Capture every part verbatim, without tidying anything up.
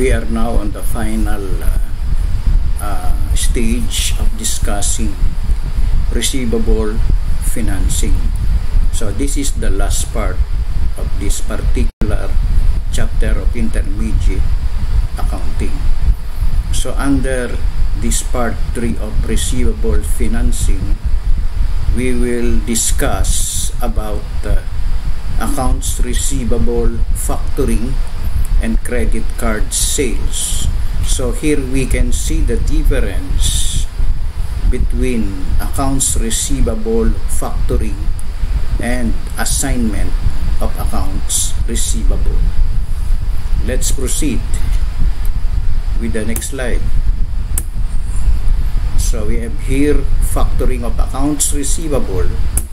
we are now on the final uh, uh, stage of discussing receivable financing. So this is the last part of this particular chapter of intermediate accounting. So under this part three of receivable financing, we will discuss about uh, accounts receivable, factoring, and credit card sales. So here we can see the difference between accounts receivable, factoring, and assignment of accounts receivable. Let's proceed with the next slide. So we have here factoring of accounts receivable.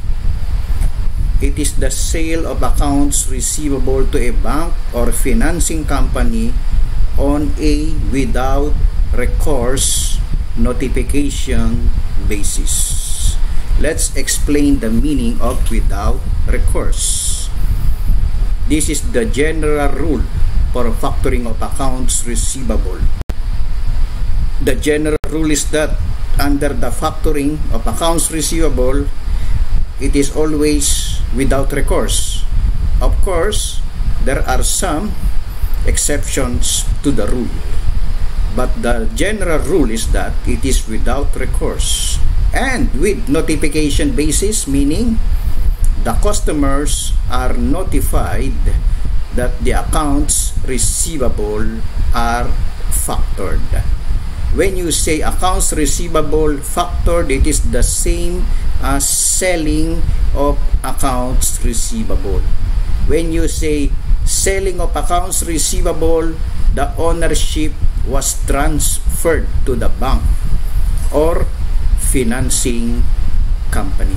It is the sale of accounts receivable to a bank or financing company on a without recourse notification basis. Let's explain the meaning of without recourse. This is the general rule for factoring of accounts receivable. The general rule is that under the factoring of accounts receivable, it is always without recourse. Of course, there are some exceptions to the rule, but the general rule is that it is without recourse and with notification basis, meaning the customers are notified that the accounts receivable are factored. When you say accounts receivable factored, it is the same as selling of accounts receivable. When you say selling of accounts receivable, the ownership was transferred to the bank or financing company.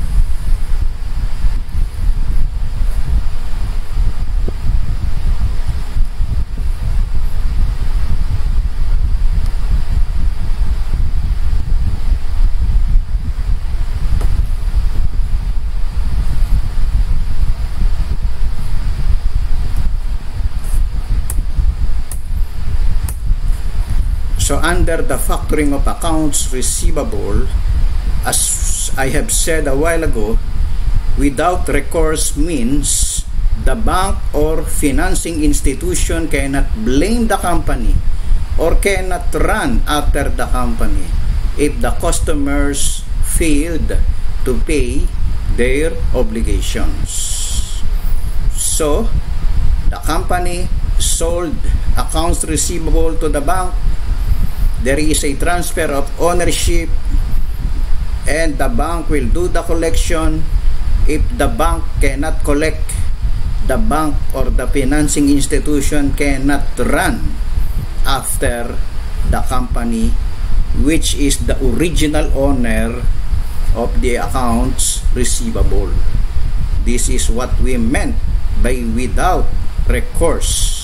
So under the factoring of accounts receivable, as I have said a while ago, without recourse means the bank or financing institution cannot blame the company or cannot run after the company if the customers failed to pay their obligations. So the company sold accounts receivable to the bank. There is a transfer of ownership and the bank will do the collection. If the bank cannot collect, the bank or the financing institution cannot run after the company, which is the original owner of the accounts receivable. This is what we meant by without recourse.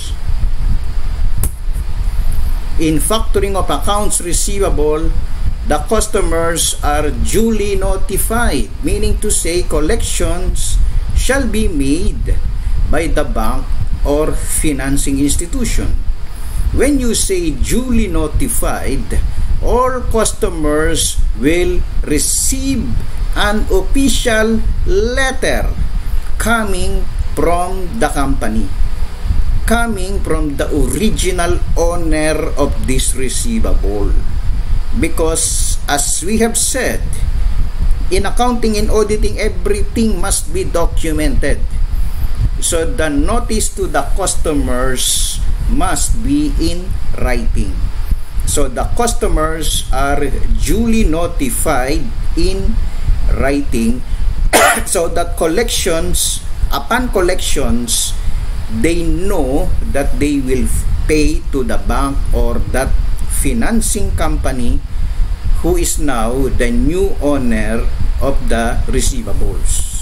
In factoring of accounts receivable, the customers are duly notified, meaning to say collections shall be made by the bank or financing institution. When you say duly notified, all customers will receive an official letter coming from the company, coming from the original owner of this receivable. Because as we have said, in accounting and auditing, everything must be documented. So the notice to the customers must be in writing. So the customers are duly notified in writing so that collections, upon collections, they know that they will pay to the bank or that financing company who is now the new owner of the receivables.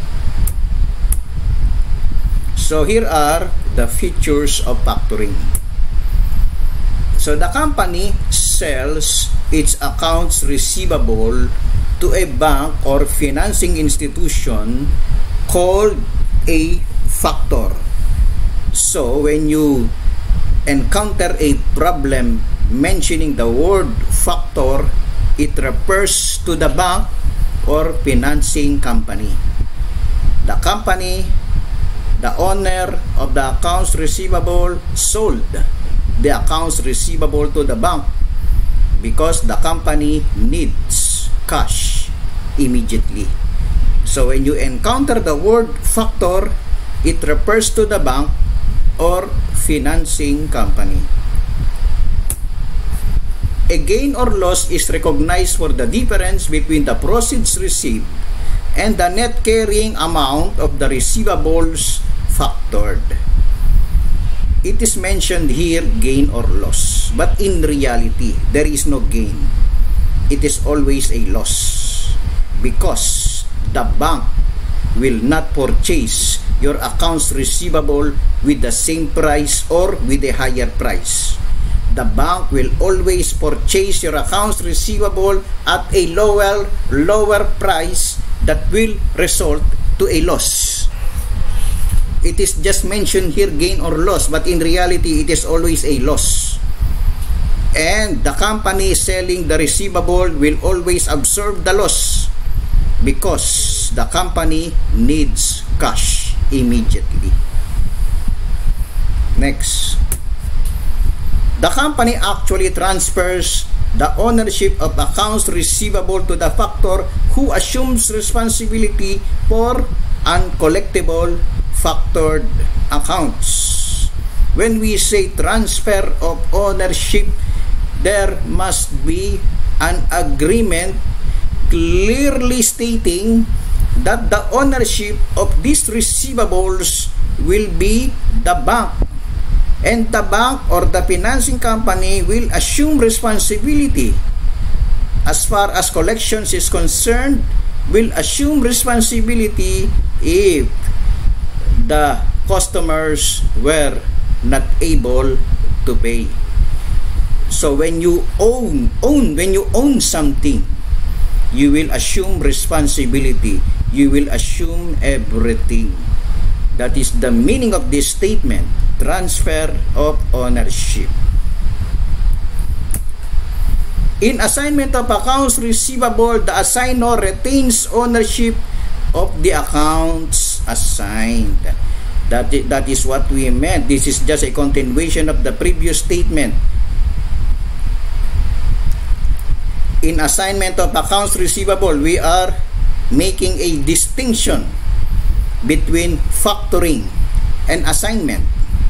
So here are the features of factoring. So the company sells its accounts receivable to a bank or financing institution called a factor. So when you encounter a problem mentioning the word factor, it refers to the bank or financing company. The company, the owner of the accounts receivable, sold the accounts receivable to the bank because the company needs cash immediately. So when you encounter the word factor, it refers to the bank or financing company. A gain or loss is recognized for the difference between the proceeds received and the net carrying amount of the receivables factored. It is mentioned here gain or loss, but in reality, there is no gain. It is always a loss because the bank will not purchase your accounts receivable with the same price or with a higher price. The bank will always purchase your accounts receivable at a lower lower price that will result to a loss. It is just mentioned here gain or loss, but in reality it is always a loss. And the company selling the receivable will always absorb the loss because the company needs cash immediately. Next. The company actually transfers the ownership of accounts receivable to the factor who assumes responsibility for uncollectible factored accounts. When we say transfer of ownership, there must be an agreement clearly stating that the ownership of these receivables will be the bank, and the bank or the financing company will assume responsibility. As far as collections is concerned, will assume responsibility if the customers were not able to pay. So when you own own when you own something, you will assume responsibility. You will assume everything. That is the meaning of this statement. Transfer of ownership. In assignment of accounts receivable, the assignor retains ownership of the accounts assigned. That is, that is what we meant. This is just a continuation of the previous statement. In assignment of accounts receivable, we are making a distinction between factoring and assignment.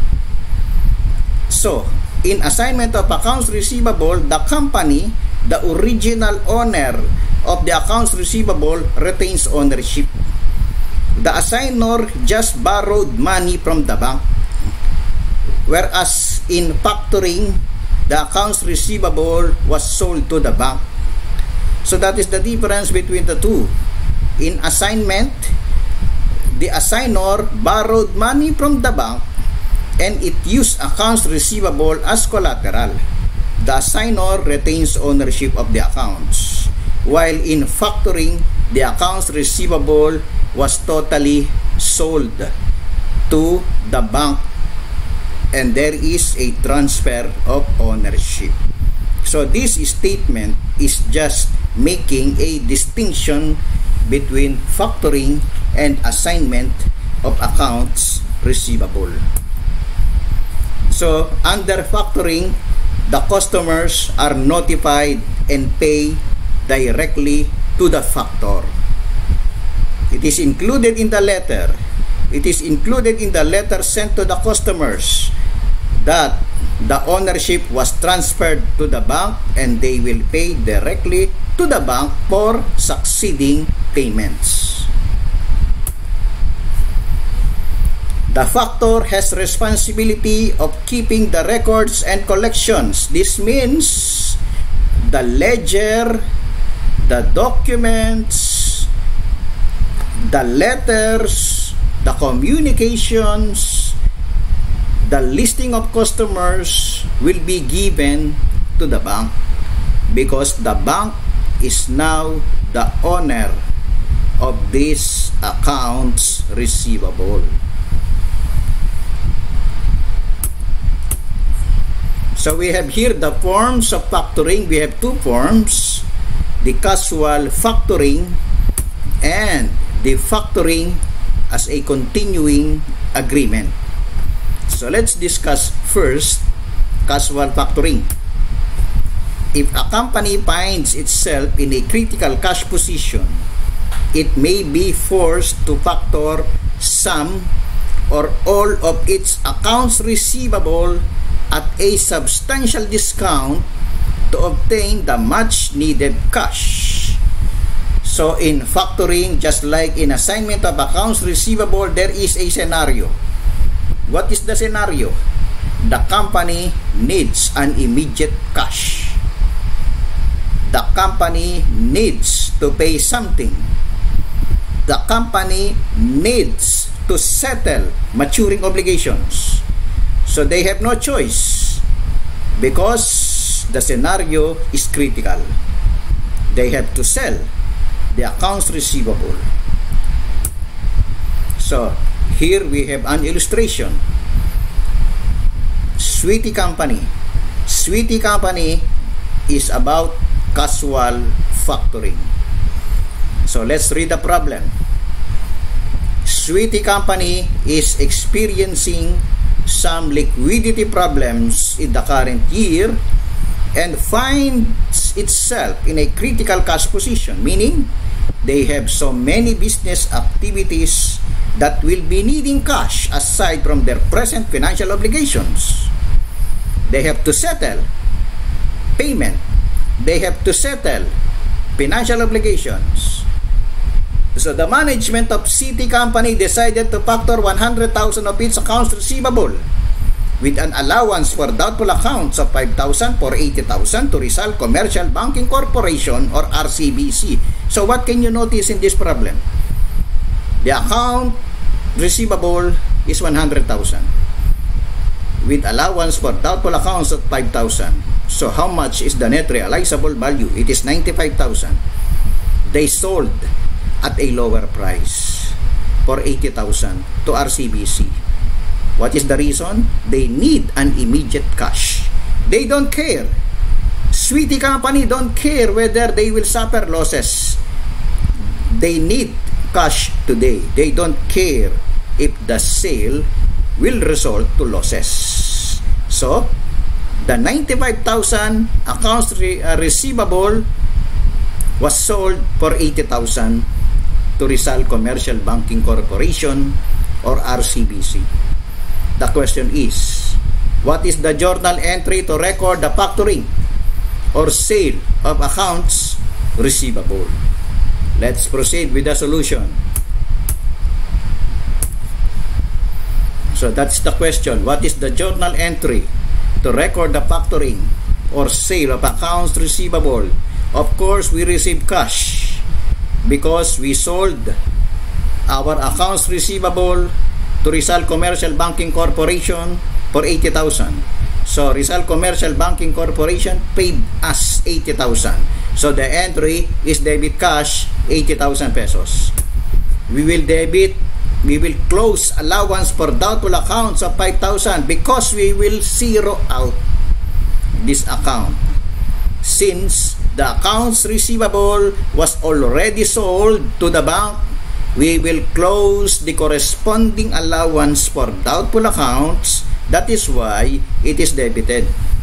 So, in assignment of accounts receivable, the company, the original owner of the accounts receivable, retains ownership. The assignor just borrowed money from the bank. Whereas in factoring, the accounts receivable was sold to the bank. So that is the difference between the two. In assignment, the assignor borrowed money from the bank and it used accounts receivable as collateral. The assignor retains ownership of the accounts. While in factoring, the accounts receivable was totally sold to the bank and there is a transfer of ownership. So this statement is just making a distinction between factoring and assignment of accounts receivable. So, under factoring, the customers are notified and pay directly to the factor. It is included in the letter. It is included in the letter sent to the customers that the ownership was transferred to the bank and they will pay directly to the bank for succeeding payments. The factor has responsibility of keeping the records and collections. This means the ledger, the documents, the letters, the communications, the listing of customers will be given to the bank because the bank is now the owner of these accounts receivable. So we have here the forms of factoring. We have two forms, the casual factoring and the factoring as a continuing agreement. So let's discuss first casual factoring. If a company finds itself in a critical cash position, it may be forced to factor some or all of its accounts receivable at a substantial discount to obtain the much needed cash. So in factoring, just like in assignment of accounts receivable, there is a scenario. What is the scenario? The company needs an immediate cash. The company needs to pay something. The company needs to settle maturing obligations. So they have no choice because the scenario is critical. They have to sell the accounts receivable. So here we have an illustration. Sweetie Company. Sweetie Company is about casual factoring. So let's read the problem. Sweetie Company is experiencing some liquidity problems in the current year and finds itself in a critical cash position, meaning they have so many business activities that will be needing cash aside from their present financial obligations. They have to settle payment. They have to settle financial obligations. So the management of City Company decided to factor one hundred thousand of its accounts receivable with an allowance for doubtful accounts of five thousand for eighty thousand to Rizal Commercial Banking Corporation or R C B C. So what can you notice in this problem? The account receivable is one hundred thousand with allowance for doubtful accounts of five thousand. So how much is the net realizable value? It is ninety-five thousand. They sold at a lower price for eighty thousand to R C B C. What is the reason? They need an immediate cash. They don't care. Sweetie Company don't care whether they will suffer losses. They need cash today. They don't care if the sale will result to losses. So, the ninety-five thousand accounts re uh, receivable was sold for eighty thousand to Rizal Commercial Banking Corporation or R C B C. The question is, what is the journal entry to record the factoring or sale of accounts receivable? Let's proceed with the solution. So that's the question. What is the journal entry to record the factoring or sale of accounts receivable? Of course, we receive cash because we sold our accounts receivable to Rizal Commercial Banking Corporation for eighty thousand. So Rizal Commercial Banking Corporation paid us eighty thousand. So the entry is debit cash eighty thousand pesos. We will debit, we will close allowance for doubtful accounts of five thousand because we will zero out this account. Since the accounts receivable was already sold to the bank, we will close the corresponding allowance for doubtful accounts. That is why it is debited.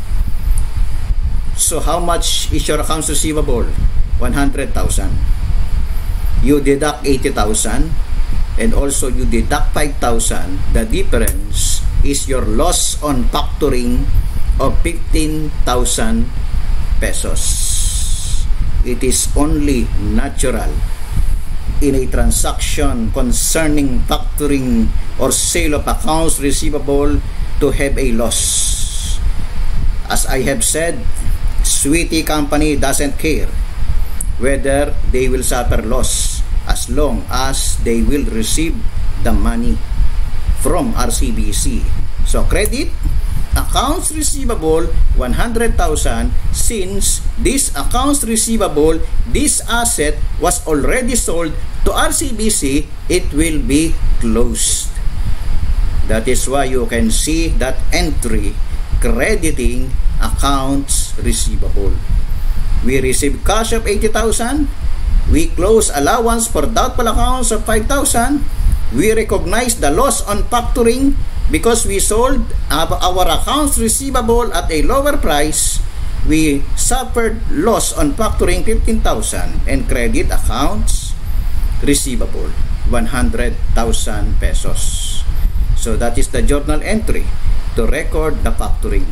So how much is your accounts receivable? one hundred thousand. You deduct eighty thousand and also you deduct five thousand. The difference is your loss on factoring of fifteen thousand pesos. It is only natural in a transaction concerning factoring or sale of accounts receivable to have a loss. As I have said, Sweetie Company doesn't care whether they will suffer loss as long as they will receive the money from R C B C. So credit accounts receivable one hundred thousand. Since this accounts receivable, this asset was already sold to R C B C, it will be closed. That is why you can see that entry crediting accounts receivable. We receive cash of eighty thousand. We close allowance for doubtful accounts of five thousand. We recognize the loss on factoring because we sold our accounts receivable at a lower price. We suffered loss on factoring fifteen thousand and credit accounts receivable one hundred thousand pesos. So that is the journal entry to record the factoring.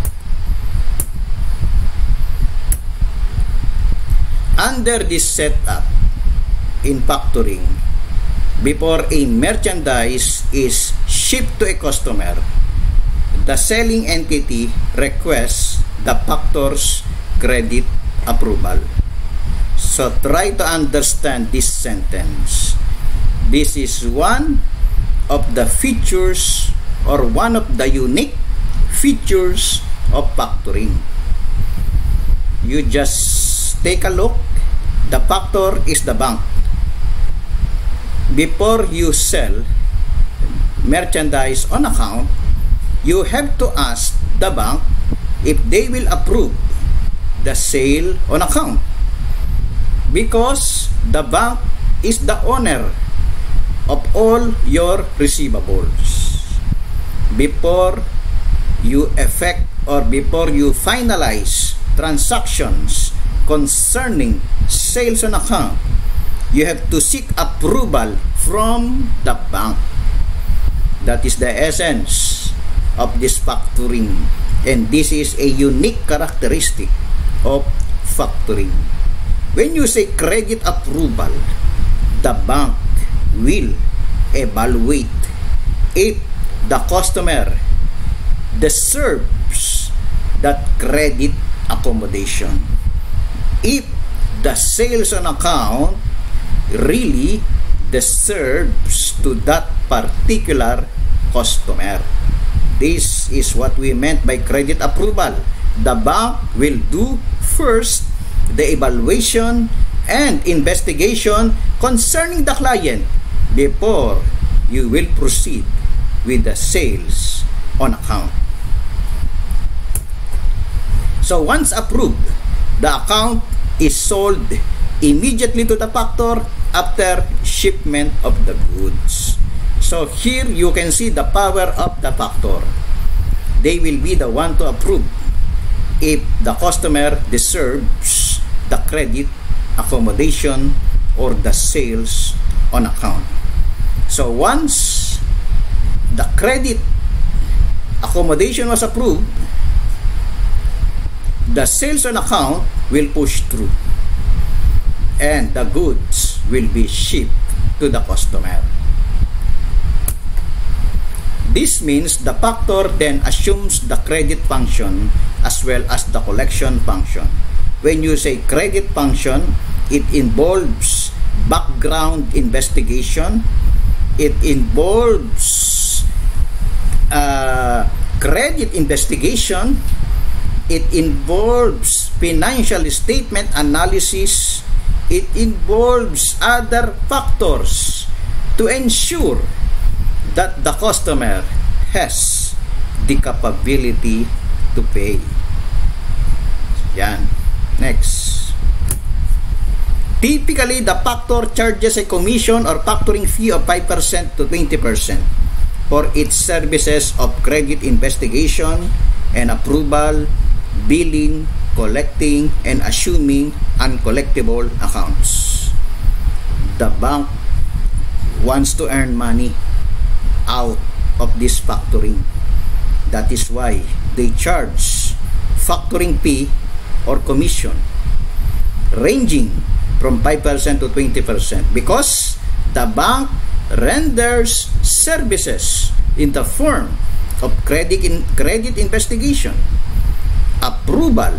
Under this setup in factoring, before a merchandise is shipped to a customer, the selling entity requests the factor's credit approval. So try to understand this sentence. This is one of the features or one of the unique features of factoring. You just take a look. The factor is the bank. Before you sell merchandise on account, you have to ask the bank if they will approve the sale on account, because the bank is the owner of all your receivables. Before you effect or before you finalize transactions concerning sales on account, you have to seek approval from the bank. That is the essence of this factoring, and this is a unique characteristic of factoring. When you say credit approval, the bank will evaluate if the customer deserves that credit accommodation, if the sales on account really deserves to that particular customer. This is what we meant by credit approval. The bank will do first the evaluation and investigation concerning the client before you will proceed with the sales on account. So once approved, the account is sold immediately to the factor after shipment of the goods. So here you can see the power of the factor. They will be the one to approve if the customer deserves the credit accommodation or the sales on account. So once the credit accommodation was approved, the sales on account will push through and the goods will be shipped to the customer. This means the factor then assumes the credit function as well as the collection function. When you say credit function, it involves background investigation, it involves uh, credit investigation, it involves financial statement analysis, it involves other factors to ensure that the customer has the capability to pay. Yan. Next. Typically, the factor charges a commission or factoring fee of five percent to twenty percent for its services of credit investigation and approval, billing, collecting, and assuming uncollectible accounts. The bank wants to earn money out of this factoring. That is why they charge factoring fee or commission ranging from five percent to twenty percent, because the bank renders services in the form of credit in credit investigation, approval.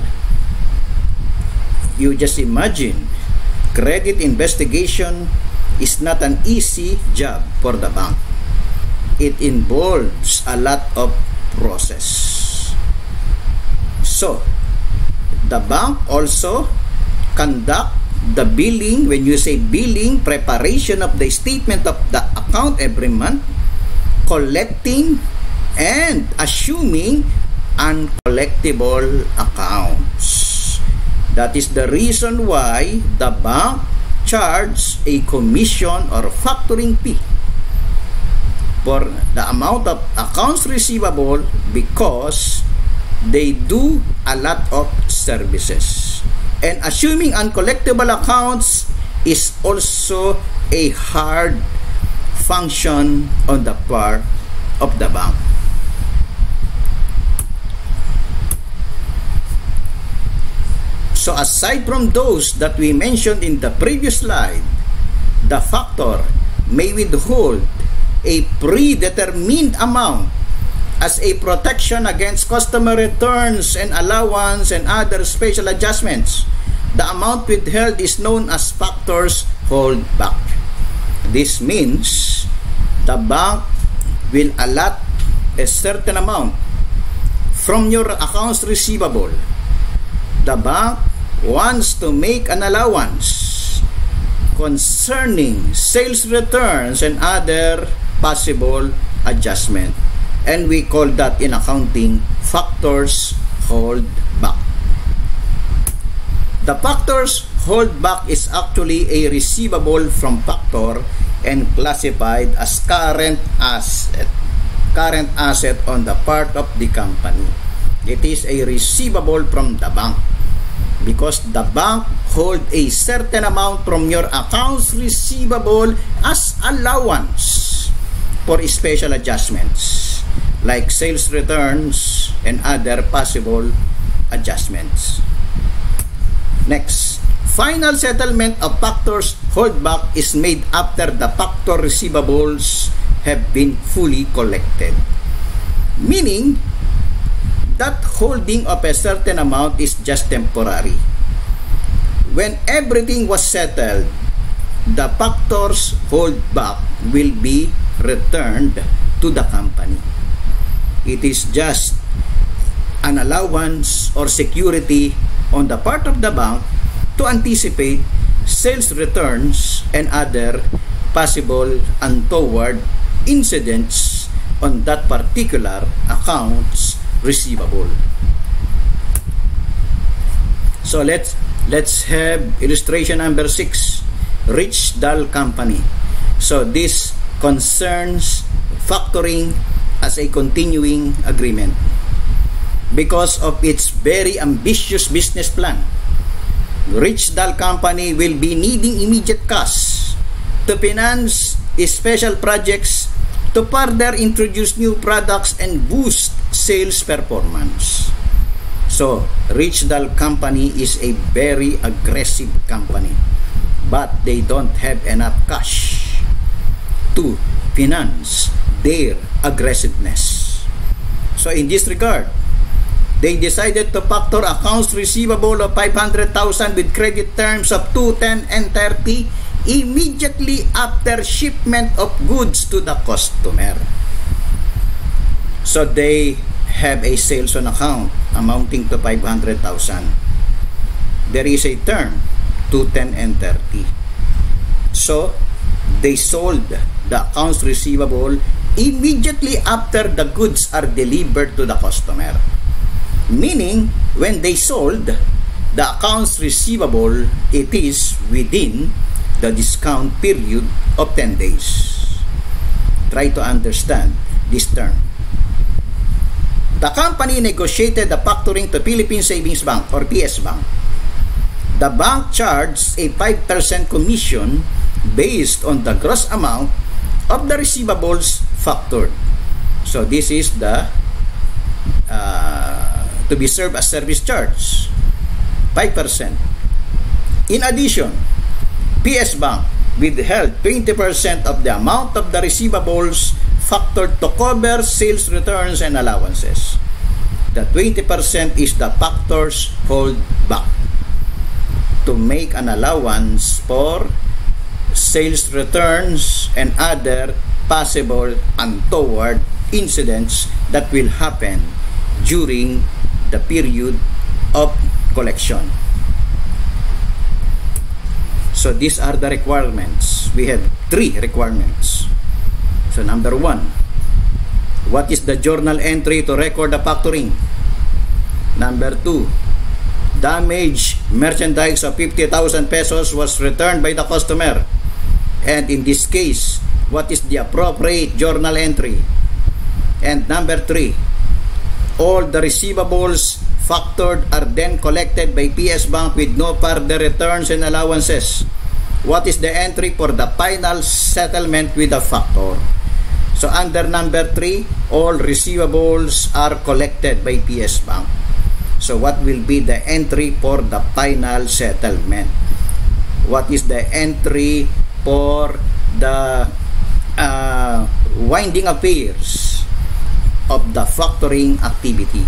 You just imagine, credit investigation is not an easy job for the bank. It involves a lot of process. So, the bank also conduct the billing. When you say billing, preparation of the statement of the account every month, collecting and assuming uncollectible accounts. That is the reason why the bank charges a commission or factoring fee for the amount of accounts receivable, because they do a lot of services. And assuming uncollectible accounts is also a hard function on the part of the bank. So aside from those that we mentioned in the previous slide, the factor may withhold a predetermined amount as a protection against customer returns and allowance and other special adjustments. The amount withheld is known as factors holdback. This means the bank will allot a certain amount from your accounts receivable. The bank wants to make an allowance concerning sales returns and other possible adjustment, and we call that in accounting factors holdback. The factors holdback is actually a receivable from factor and classified as current asset current asset on the part of the company. It is a receivable from the bank because the bank hold a certain amount from your accounts receivable as allowance for special adjustments like sales returns and other possible adjustments. Next, final settlement of factors holdback is made after the factor receivables have been fully collected, meaning that holding of a certain amount is just temporary. When everything was settled, the factors holdback will be returned to the company. It is just an allowance or security on the part of the bank to anticipate sales returns and other possible untoward incidents on that particular accounts receivable. So let's let's have illustration number six, Rich Dahl Company. So this concerns factoring as a continuing agreement. Because of its very ambitious business plan, Rich Dahl Company will be needing immediate cash to finance special projects to further introduce new products and boost sales performance. So, Rich Dahl Company is a very aggressive company, but they don't have enough cash to finance their aggressiveness. So, in this regard, they decided to factor accounts receivable of five hundred thousand with credit terms of two, ten, and thirty immediately after shipment of goods to the customer. So they have a sales on account amounting to five hundred thousand. There is a term, two, ten, and thirty. So they sold the accounts receivable immediately after the goods are delivered to the customer. Meaning, when they sold the accounts receivable, it is within the discount period of ten days. Try to understand this term. The company negotiated the factoring to Philippine Savings Bank or P S Bank. The bank charged a five percent commission based on the gross amount of the receivables factored. So this is the uh, to be served as service charge, five percent. In addition, P S Bank withheld twenty percent of the amount of the receivables factored to cover sales returns and allowances. The twenty percent is the factors holdback to make an allowance for sales returns and other possible untoward incidents that will happen during the period of collection. So these are the requirements. We have three requirements. So number one, what is the journal entry to record the factoring? Number two, damaged merchandise of fifty thousand pesos was returned by the customer. And in this case, what is the appropriate journal entry? And number three, all the receivables factored are then collected by P S Bank with no further returns and allowances. What is the entry for the final settlement with the factor? So under number three, all receivables are collected by P S Bank. So what will be the entry for the final settlement? What is the entry for the uh, winding affairs of the factoring activity?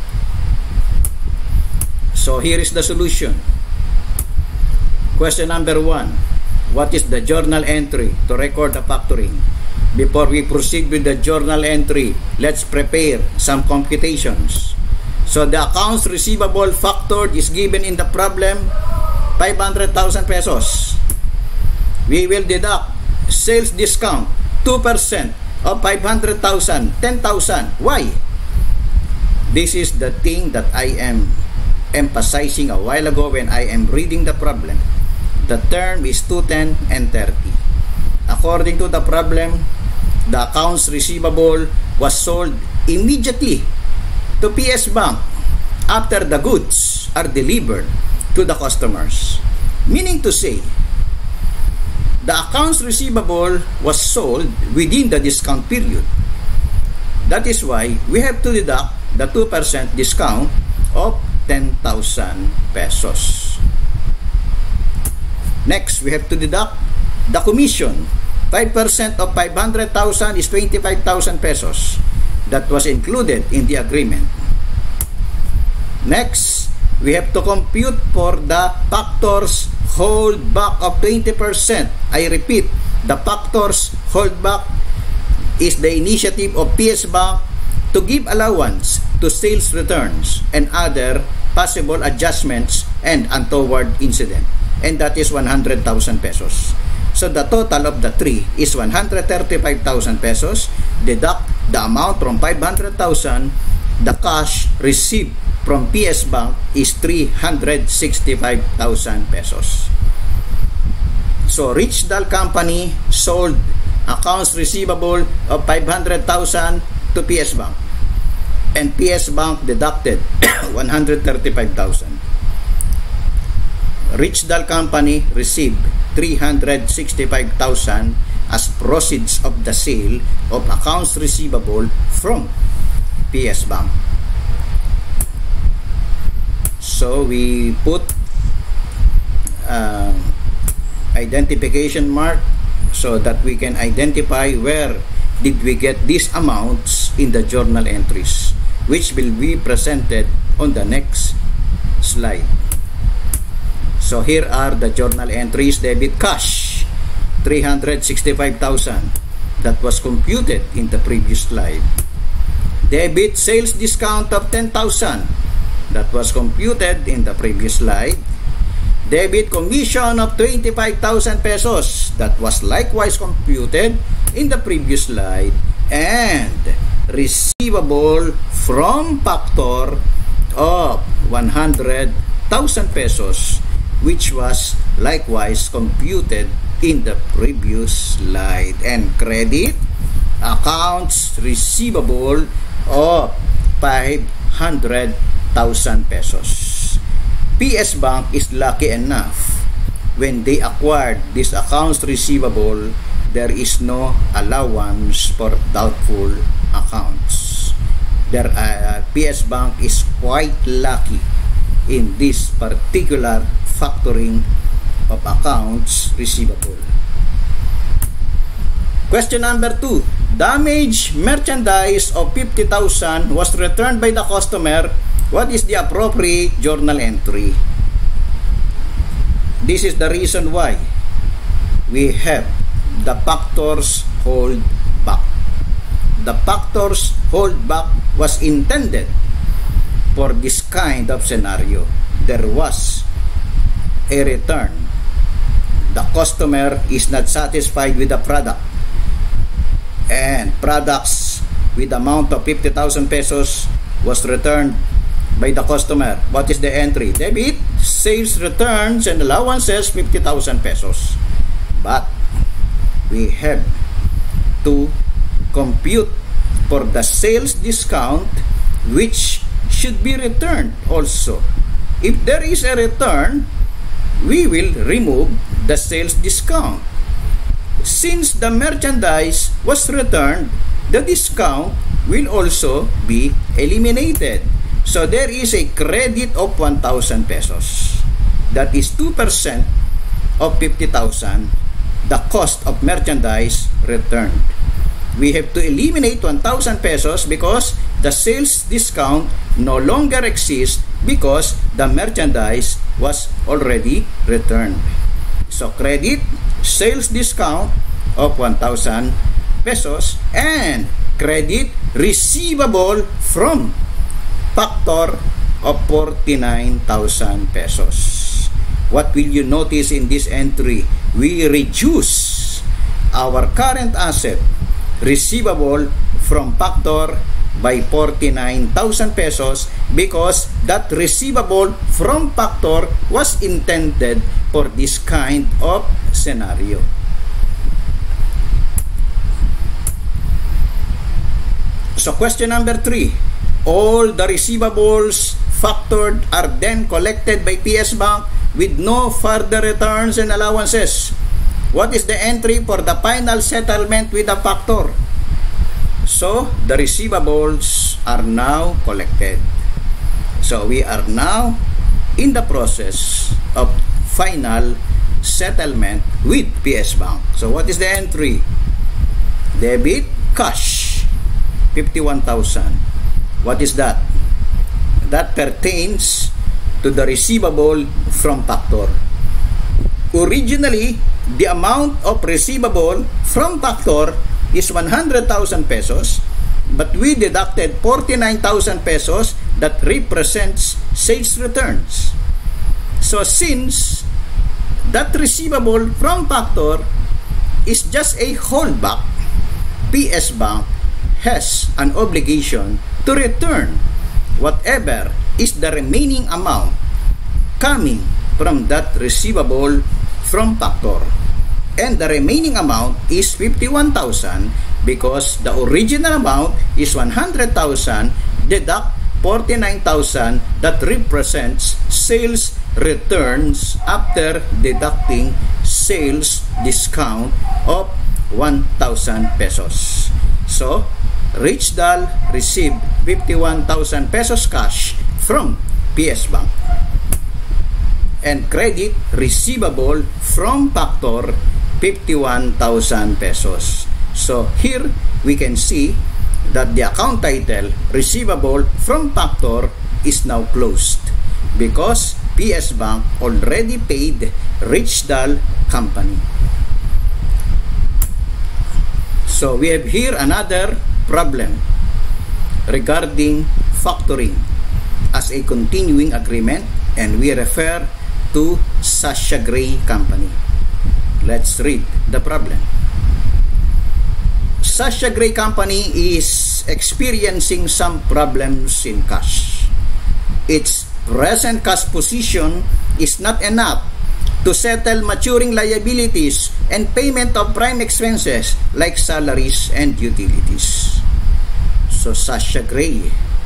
So here is the solution. Question number one. What is the journal entry to record the factoring? Before we proceed with the journal entry, let's prepare some computations. So the accounts receivable factored is given in the problem five hundred thousand pesos. We will deduct sales discount two percent of five hundred thousand, ten thousand. Why? This is the thing that I am emphasizing a while ago when I am reading the problem. The term is two ten and thirty. According to the problem, the accounts receivable was sold immediately to P S Bank after the goods are delivered to the customers. Meaning to say, the accounts receivable was sold within the discount period. That is why we have to deduct the two percent discount of ten thousand pesos. Next, we have to deduct the commission. five percent of five hundred thousand is twenty-five thousand pesos. That was included in the agreement. Next, we have to compute for the factors holdback of twenty percent. I repeat, the factors holdback is the initiative of P S Bank to give allowance to sales returns and other possible adjustments and untoward incident. And that is one hundred thousand pesos. So the total of the three is one hundred thirty-five thousand pesos. Deduct the amount from five hundred thousand. The cash received from P S Bank is three hundred sixty-five thousand pesos. So Rich Dal Company sold accounts receivable of five hundred thousand to P S Bank. And P S Bank deducted one hundred thirty-five thousand. Rich Dal Company received three hundred sixty-five thousand as proceeds of the sale of accounts receivable from P S Bank. So we put uh, identification mark so that we can identify where did we get these amounts in the journal entries, which will be presented on the next slide. So here are the journal entries. Debit cash three hundred sixty-five thousand, that was computed in the previous slide. Debit sales discount of ten thousand, that was computed in the previous slide. Debit commission of twenty-five thousand pesos, that was likewise computed in the previous slide. And receivable from factor of one hundred thousand pesos, which was likewise computed in the previous slide. And credit accounts receivable of five hundred thousand pesos. P S Bank is lucky enough when they acquired this accounts receivable, there is no allowance for doubtful accounts. There, uh, P S Bank is quite lucky in this particular factoring of accounts receivable. Question number two. Damaged merchandise of fifty thousand was returned by the customer. What is the appropriate journal entry? This is the reason why we have the factors hold back. The factors hold back was intended for this kind of scenario. There was a return. The customer is not satisfied with the product, and products with amount of fifty thousand pesos was returned by the customer. What is the entry? Debit, sales returns and allowances, fifty thousand pesos. But we have to compute for the sales discount which should be returned also. If there is a return, we will remove the sales discount. Since the merchandise was returned, the discount will also be eliminated. So there is a credit of one thousand pesos. That is two percent of fifty thousand, the cost of merchandise returned. We have to eliminate one thousand pesos because the sales discount no longer exists because the merchandise was already returned. So credit, sales discount of one thousand pesos and credit receivable from factor of forty-nine thousand pesos. What will you notice in this entry? We reduce our current asset receivable from factor by forty-nine thousand pesos because that receivable from factor was intended for this kind of scenario. So question number three, all the receivables factored are then collected by P S Bank with no further returns and allowances. What is the entry for the final settlement with the factor? So the receivables are now collected. So we are now in the process of final settlement with P S Bank. So what is the entry? Debit, cash, fifty-one thousand. What is that? That pertains to the receivable from factor. Originally, the amount of receivable from factor is one hundred thousand pesos, but we deducted forty-nine thousand pesos that represents sales returns. So since that receivable from factor is just a holdback, P S Bank has an obligation to return whatever is the remaining amount coming from that receivable from factor. And the remaining amount is fifty-one thousand because the original amount is one hundred thousand, deduct forty-nine thousand that represents sales returns after deducting sales discount of one thousand pesos. So, Rich Dal received fifty-one thousand pesos cash from P S Bank and credit receivable from factor fifty-one thousand pesos. So here we can see that the account title receivable from factor is now closed because P S Bank already paid Rich Dal Company. So we have here another problem regarding factoring as a continuing agreement, and we refer to Sasha Gray Company. Let's read the problem. Sasha Gray Company is experiencing some problems in cash. Its present cash position is not enough to settle maturing liabilities and payment of prime expenses like salaries and utilities. So Sasha Gray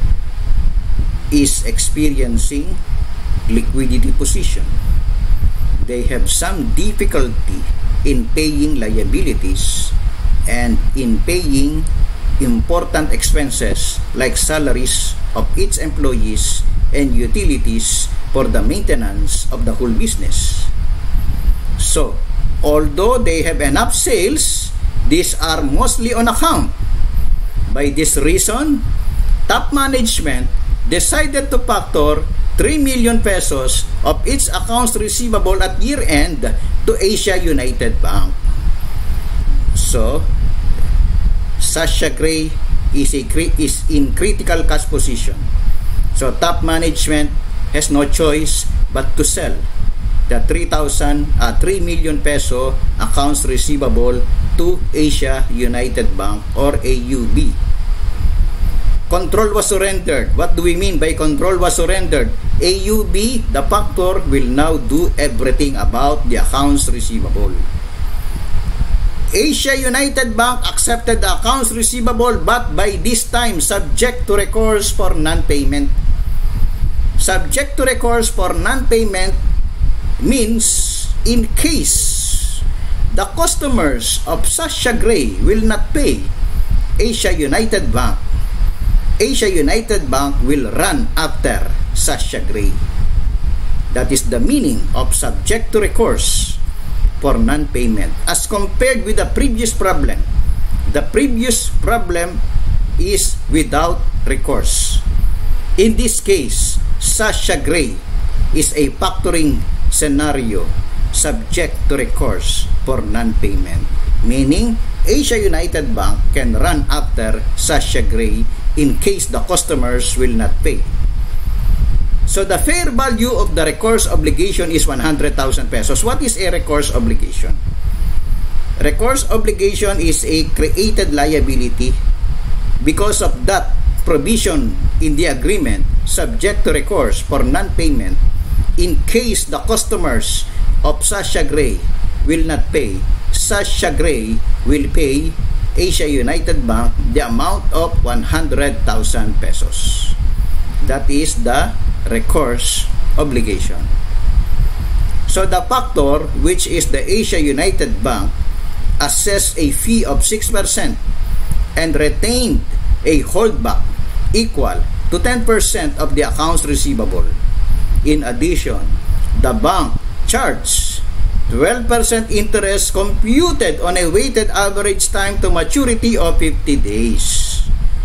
is experiencing liquidity position. They have some difficulty in paying liabilities and in paying important expenses like salaries of its employees and utilities for the maintenance of the whole business. So, although they have enough sales, these are mostly on account. By this reason, top management decided to factor three million pesos of its accounts receivable at year-end to Asia United Bank. So, Sasha Gray is, a, is in critical cash position. So, top management has no choice but to sell the three thousand, uh, three million peso accounts receivable to Asia United Bank or A U B. control was surrendered. What do we mean by control was surrendered? A U B, the factor, will now do everything about the accounts receivable. Asia United Bank accepted the accounts receivable, but by this time subject to recourse for non-payment. Subject to recourse for non-payment means in case the customers of Sasha Gray will not pay Asia United Bank, Asia United Bank will run after Sasha Gray. That is the meaning of subject to recourse for non-payment as compared with the previous problem. The previous problem is without recourse. In this case, Sasha Gray is a factoring scenario subject to recourse for non-payment, meaning Asia United Bank can run after Sasha Gray in case the customers will not pay. So the fair value of the recourse obligation is one hundred thousand pesos. What is a recourse obligation? Recourse obligation is a created liability because of that provision in the agreement subject to recourse for non-payment in case the customers of Sasha Gray will not pay. Sasha Gray will pay Asia United Bank the amount of one hundred thousand pesos. That is the recourse obligation. So the factor, which is the Asia United Bank, assessed a fee of six percent and retained a holdback equal to ten percent of the accounts receivable. In addition, the bank charged twelve percent interest computed on a weighted average time to maturity of fifty days.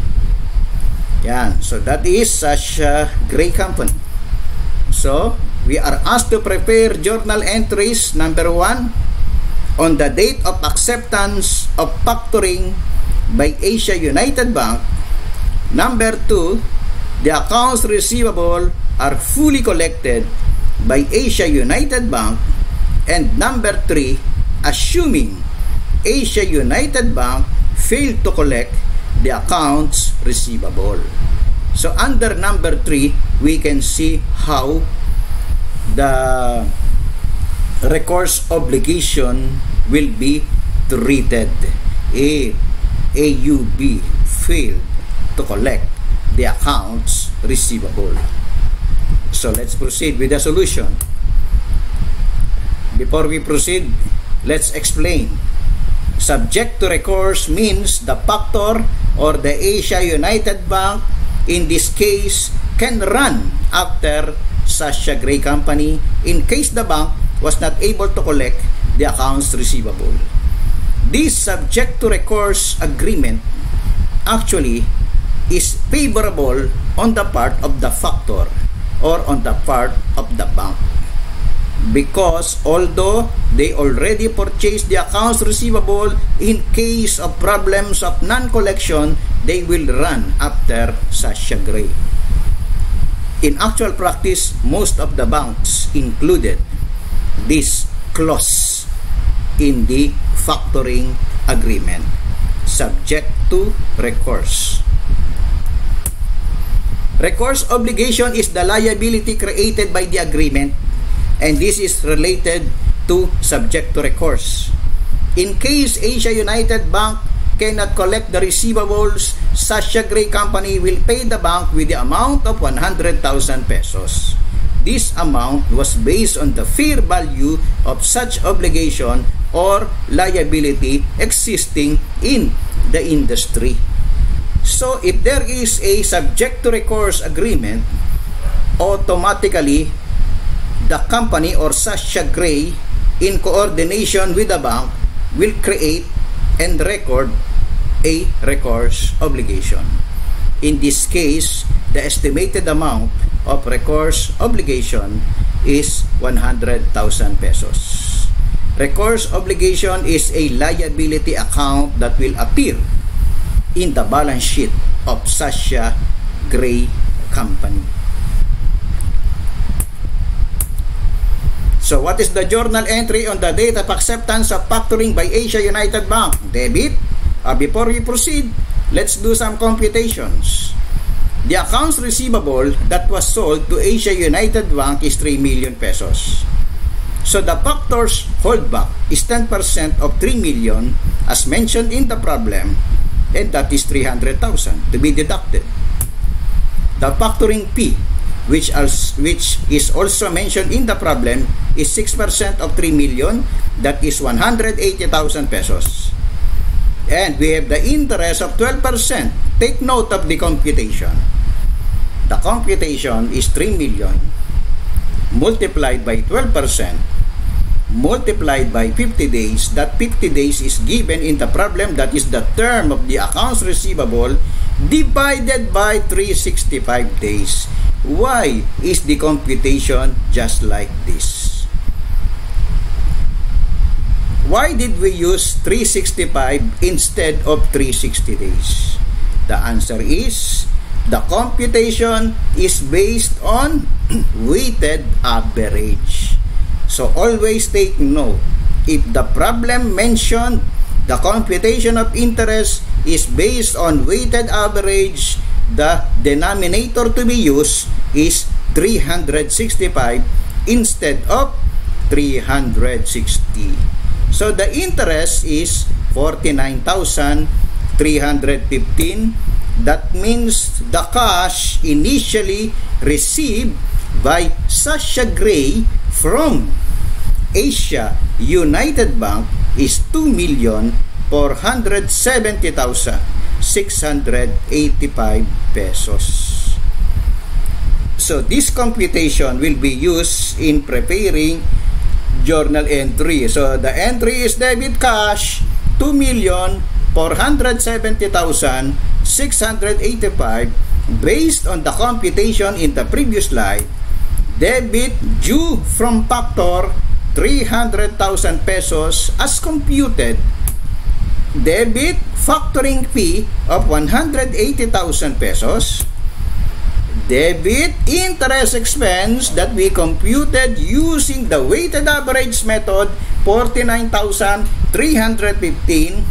Yan. So that is Sasha Gray Company. So, we are asked to prepare journal entries. Number one, on the date of acceptance of factoring by Asia United Bank. Number two, the accounts receivable are fully collected by Asia United Bank. And number three, assuming Asia United Bank failed to collect the accounts receivable. So under number three, we can see how the recourse obligation will be treated if A U B failed to collect the accounts receivable. So let's proceed with the solution. Before we proceed, let's explain. Subject to recourse means the factor or the Asia United Bank, in this case, can run after Sasha Gray Company in case the bank was not able to collect the accounts receivable. This subject to recourse agreement actually is favorable on the part of the factor or on the part of the bank, because although they already purchased the accounts receivable, in case of problems of non-collection, they will run after Sasha Gray. In actual practice, most of the banks included this clause in the factoring agreement, subject to recourse. Recourse obligation is the liability created by the agreement, and this is related to subject to recourse. In case Asia United Bank cannot collect the receivables, Sasha Gray Company will pay the bank with the amount of one hundred thousand pesos. This amount was based on the fair value of such obligation or liability existing in the industry. So if there is a subject to recourse agreement, automatically the company or Sasha Gray, in coordination with the bank, will create and record a recourse obligation. In this case, the estimated amount of recourse obligation is one hundred thousand pesos. Recourse obligation is a liability account that will appear in the balance sheet of Sasha Gray Company. So what is the journal entry on the date of acceptance of factoring by Asia United Bank? Debit. Uh, before we proceed, let's do some computations. the accounts receivable that was sold to Asia United Bank is three million pesos. So the factors holdback is ten percent of three million as mentioned in the problem, and that is three hundred thousand to be deducted. The factoring fee, which, als, which is also mentioned in the problem, is six percent of three million, that is one hundred eighty thousand pesos. And we have the interest of twelve percent. Take note of the computation. The computation is three million multiplied by twelve percent multiplied by fifty days. That fifty days is given in the problem, that is the term of the accounts receivable, divided by three hundred sixty-five days. Why is the computation just like this? Why did we use three hundred sixty-five instead of three hundred sixty days? The answer is, the computation is based on weighted average. So always take note, if the problem mentioned the computation of interest is based on weighted average, the denominator to be used is three hundred sixty-five instead of three hundred sixty. So the interest is forty-nine thousand three hundred fifteen. That means the cash initially received by Sasha Gray from Asia United Bank is two million four hundred seventy thousand six hundred eighty-five pesos. So this computation will be used in preparing journal entry. So the entry is debit cash two million four hundred seventy thousand six hundred eighty-five based on the computation in the previous slide. Debit due from factor three hundred thousand pesos as computed. Debit factoring fee of one hundred eighty thousand pesos. Debit interest expense that we computed using the weighted average method, forty-nine thousand three hundred fifteen.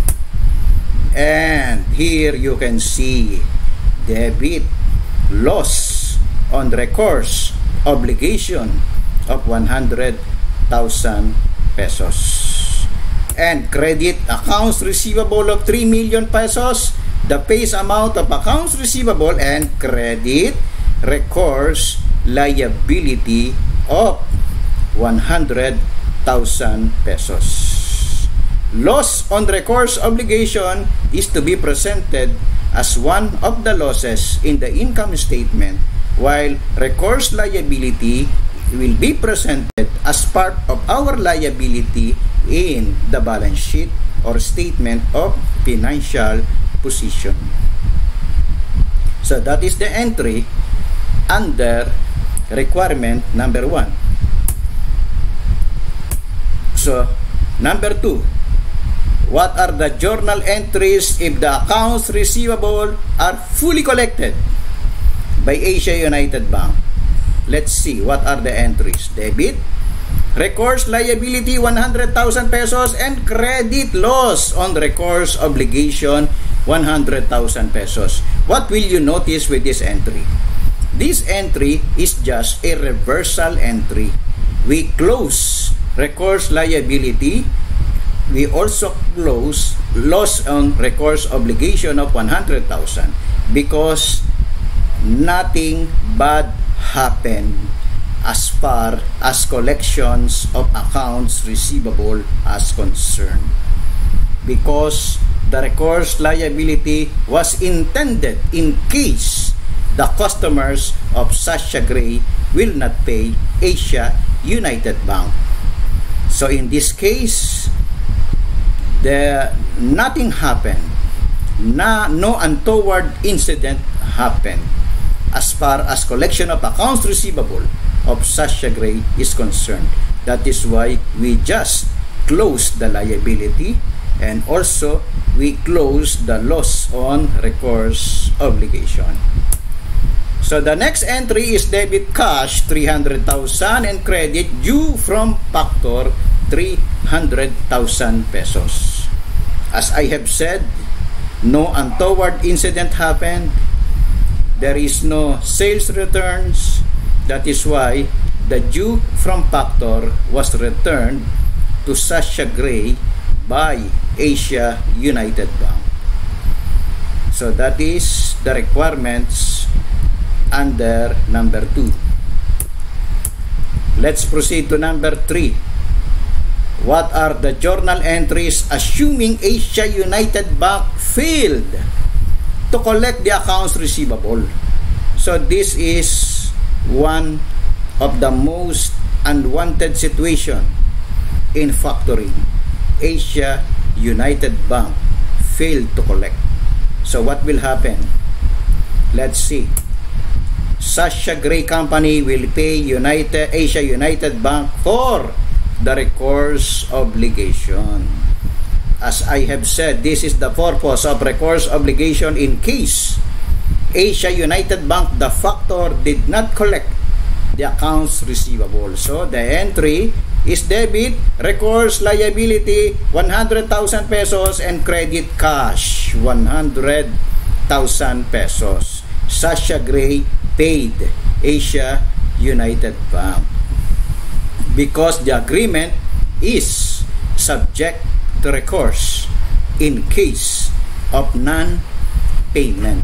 And here you can see debit loss on recourse obligation of one hundred thousand pesos. And credit accounts receivable of three million pesos, the face amount of accounts receivable, and credit recourse liability of one hundred thousand pesos. Loss on recourse obligation is to be presented as one of the losses in the income statement, while recourse liability will be presented as part of our liability in the balance sheet or statement of financial position. So that is the entry under requirement number one. So number two, what are the journal entries if the accounts receivable are fully collected by Asia United Bank? Let's see what are the entries. Debit, recourse liability one hundred thousand pesos, and credit loss on recourse obligation one hundred thousand pesos. What will you notice with this entry? This entry is just a reversal entry. We close recourse liability. We also close loss on recourse obligation of one hundred thousand because nothing bad happened as far as collections of accounts receivable as concerned, because the recourse liability was intended in case the customers of Sasha Gray will not pay Asia United Bank. So in this case, the nothing happened. Na, no untoward incident happened as far as collection of accounts receivable of Sasha Gray is concerned. That is why we just closed the liability, and also we closed the loss on recourse obligation. So the next entry is debit cash three hundred thousand and credit due from factor three hundred thousand pesos. As I have said, no untoward incident happened. there is no sales returns. That is why the due from factor was returned to Sasha Gray by Asia United Bank. So that is the requirements under number two. Let's proceed to number three. What are the journal entries assuming Asia United Bank failed to collect the accounts receivable? So this is one of the most unwanted situation in factoring. Asia United Bank failed to collect. So what will happen? Let's see. Sasha Gray Company will pay United Asia United Bank for the recourse obligation. As I have said, this is the purpose of recourse obligation in case Asia United Bank, the factor, did not collect the accounts receivable. So the entry is debit, recourse liability one hundred thousand pesos, and credit cash one hundred thousand pesos. Sasha Gray paid Asia United Bank because the agreement is subject to recourse in case of non-payment.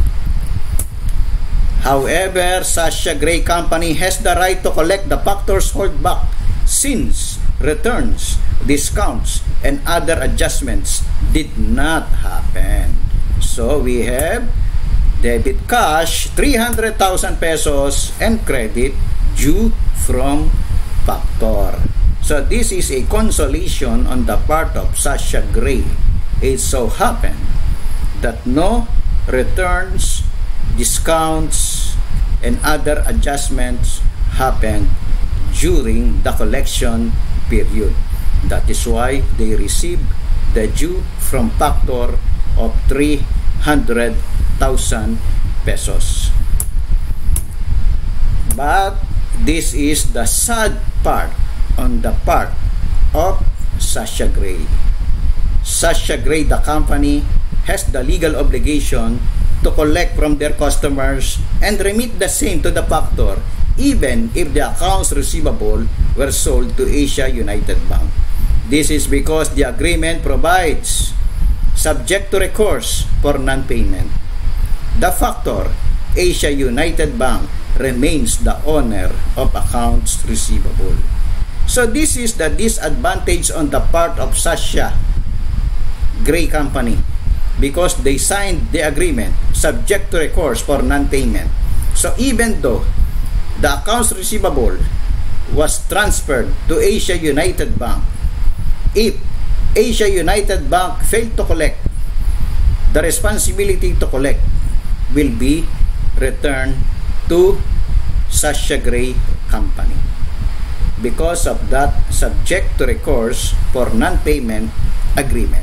However, Sasha Gray Company has the right to collect the factors holdback since returns, discounts, and other adjustments did not happen. So we have debit cash three hundred thousand pesos and credit due from factor. So this is a consolation on the part of Sasha Gray. It so happened that no returns, discounts, and other adjustments happened during the collection period. That is why they received the due from factor of three hundred thousand pesos. But this is the sad part on the part of Sasha Gray. Sasha Gray, the company, has the legal obligation to collect from their customers and remit the same to the factor even if the accounts receivable were sold to Asia United Bank. This is because the agreement provides subject to recourse for non-payment. The factor, Asia United Bank, remains the owner of accounts receivable. So this is the disadvantage on the part of Sasha Gray Company because they signed the agreement subject to recourse for non-payment. So even though the accounts receivable was transferred to Asia United Bank, if Asia United Bank failed to collect, the responsibility to collect will be returned to Sasha Gray Company. Because of that subject to recourse for non-payment agreement.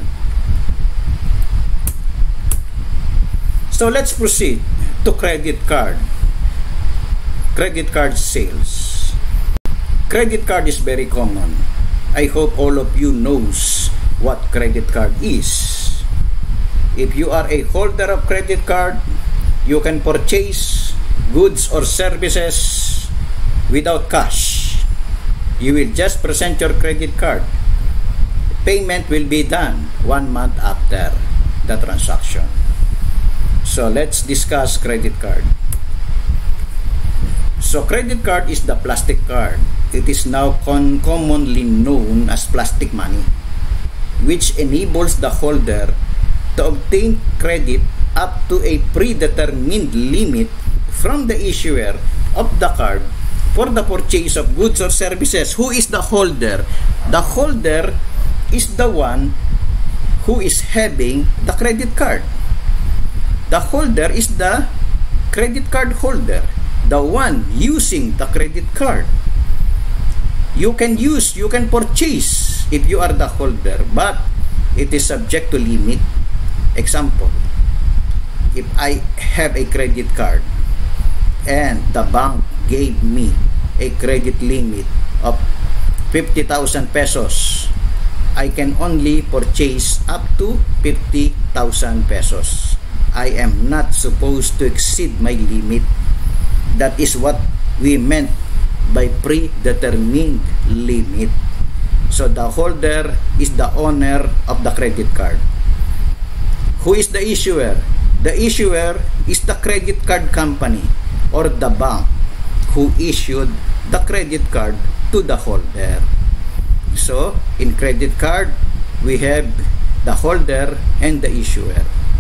So let's proceed to credit card. Credit card sales. Credit card is very common. I hope all of you knows what credit card is. If you are a holder of credit card, you can purchase goods or services without cash. You will just present your credit card. Payment will be done one month after the transaction. So let's discuss credit card. So credit card is the plastic card. It is now con commonly known as plastic money, which enables the holder to obtain credit up to a predetermined limit from the issuer of the card for the purchase of goods or services. Who is the holder? The holder is the one who is having the credit card. The holder is the credit card holder, the one using the credit card. You can use, you can purchase if you are the holder, but it is subject to limit. Example, if I have a credit card and the bank gave me a credit limit of fifty thousand pesos, I can only purchase up to fifty thousand pesos. I am not supposed to exceed my limit. That is what we meant by predetermined limit. So the holder is the owner of the credit card. Who is the issuer? The issuer is the credit card company or the bank who issued the credit card to the holder. So in credit card, we have the holder and the issuer.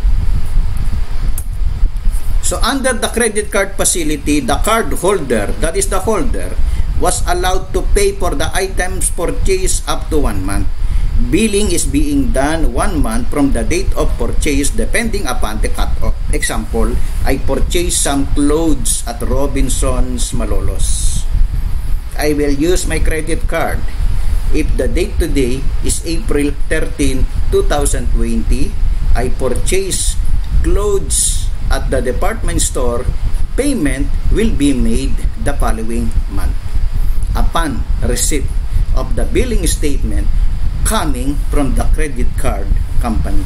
So under the credit card facility, the card holder, that is the holder, was allowed to pay for the items purchased up to one month. Billing is being done one month from the date of purchase depending upon the cut-off. Example, I purchased some clothes at Robinson's Malolos. I will use my credit card. If the date today is April thirteenth, two thousand twenty, I purchase clothes at the department store, payment will be made the following month upon receipt of the billing statement coming from the credit card company.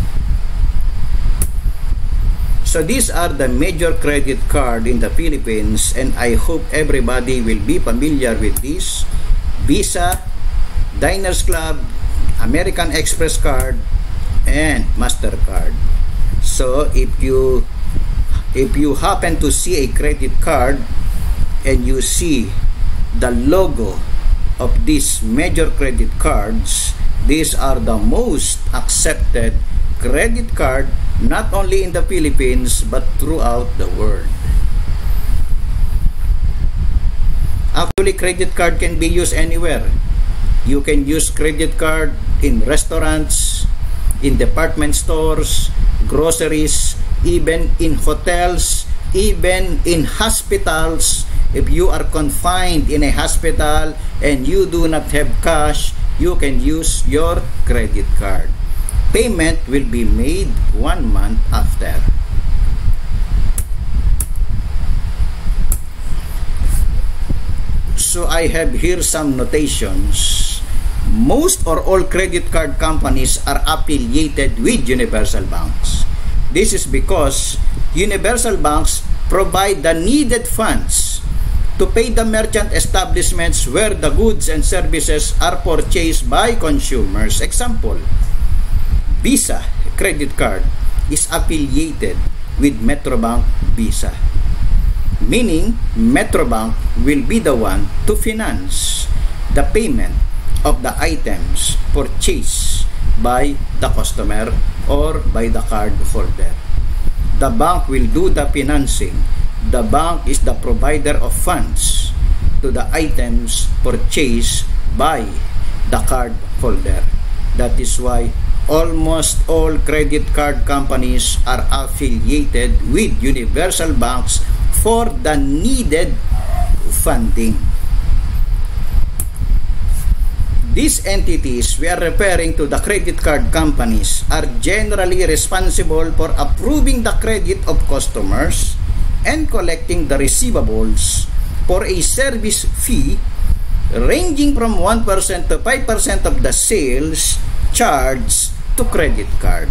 So these are the major credit card in the Philippines, and I hope everybody will be familiar with this: Visa, Diners Club, American Express card, and MasterCard. So if you if you happen to see a credit card and you see the logo of these major credit cards, these are the most accepted credit card not only in the Philippines but throughout the world. Actually, credit card can be used anywhere. You can use credit card in restaurants, in department stores, groceries, even in hotels, even in hospitals. If you are confined in a hospital and you do not have cash, you can use your credit card. Payment will be made one month after. So I have here some notations. Most or all credit card companies are affiliated with universal banks. This is because universal banks provide the needed funds to pay the merchant establishments where the goods and services are purchased by consumers. Example, Visa credit card is affiliated with Metrobank Visa, meaning Metrobank will be the one to finance the payment of the items purchased by the customer or by the card holder. The bank will do the financing. The bank is the provider of funds to the items purchased by the card holder. That is why almost all credit card companies are affiliated with universal banks for the needed funding. These entities we are referring to, the credit card companies, are generally responsible for approving the credit of customers and collecting the receivables for a service fee ranging from one percent to five percent of the sales charged to credit card.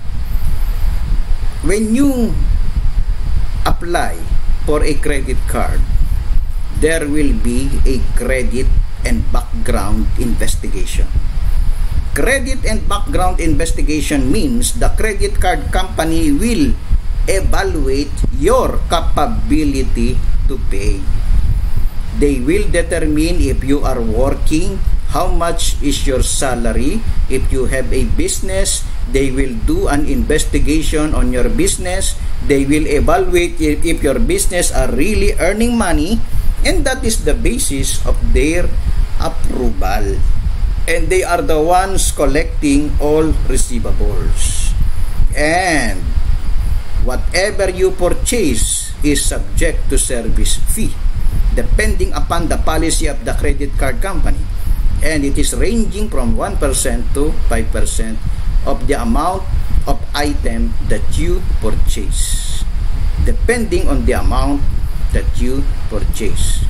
When you apply for a credit card, there will be a credit and background investigation. Credit and background investigation means the credit card company will evaluate your capability to pay. They will determine if you are working, how much is your salary. If you have a business, they will do an investigation on your business. They will evaluate if, if your business are really earning money, and that is the basis of their approval. And they are the ones collecting all receivables. And whatever you purchase is subject to service fee, depending upon the policy of the credit card company. And it is ranging from one percent to five percent of the amount of item that you purchase, depending on the amount that you purchase.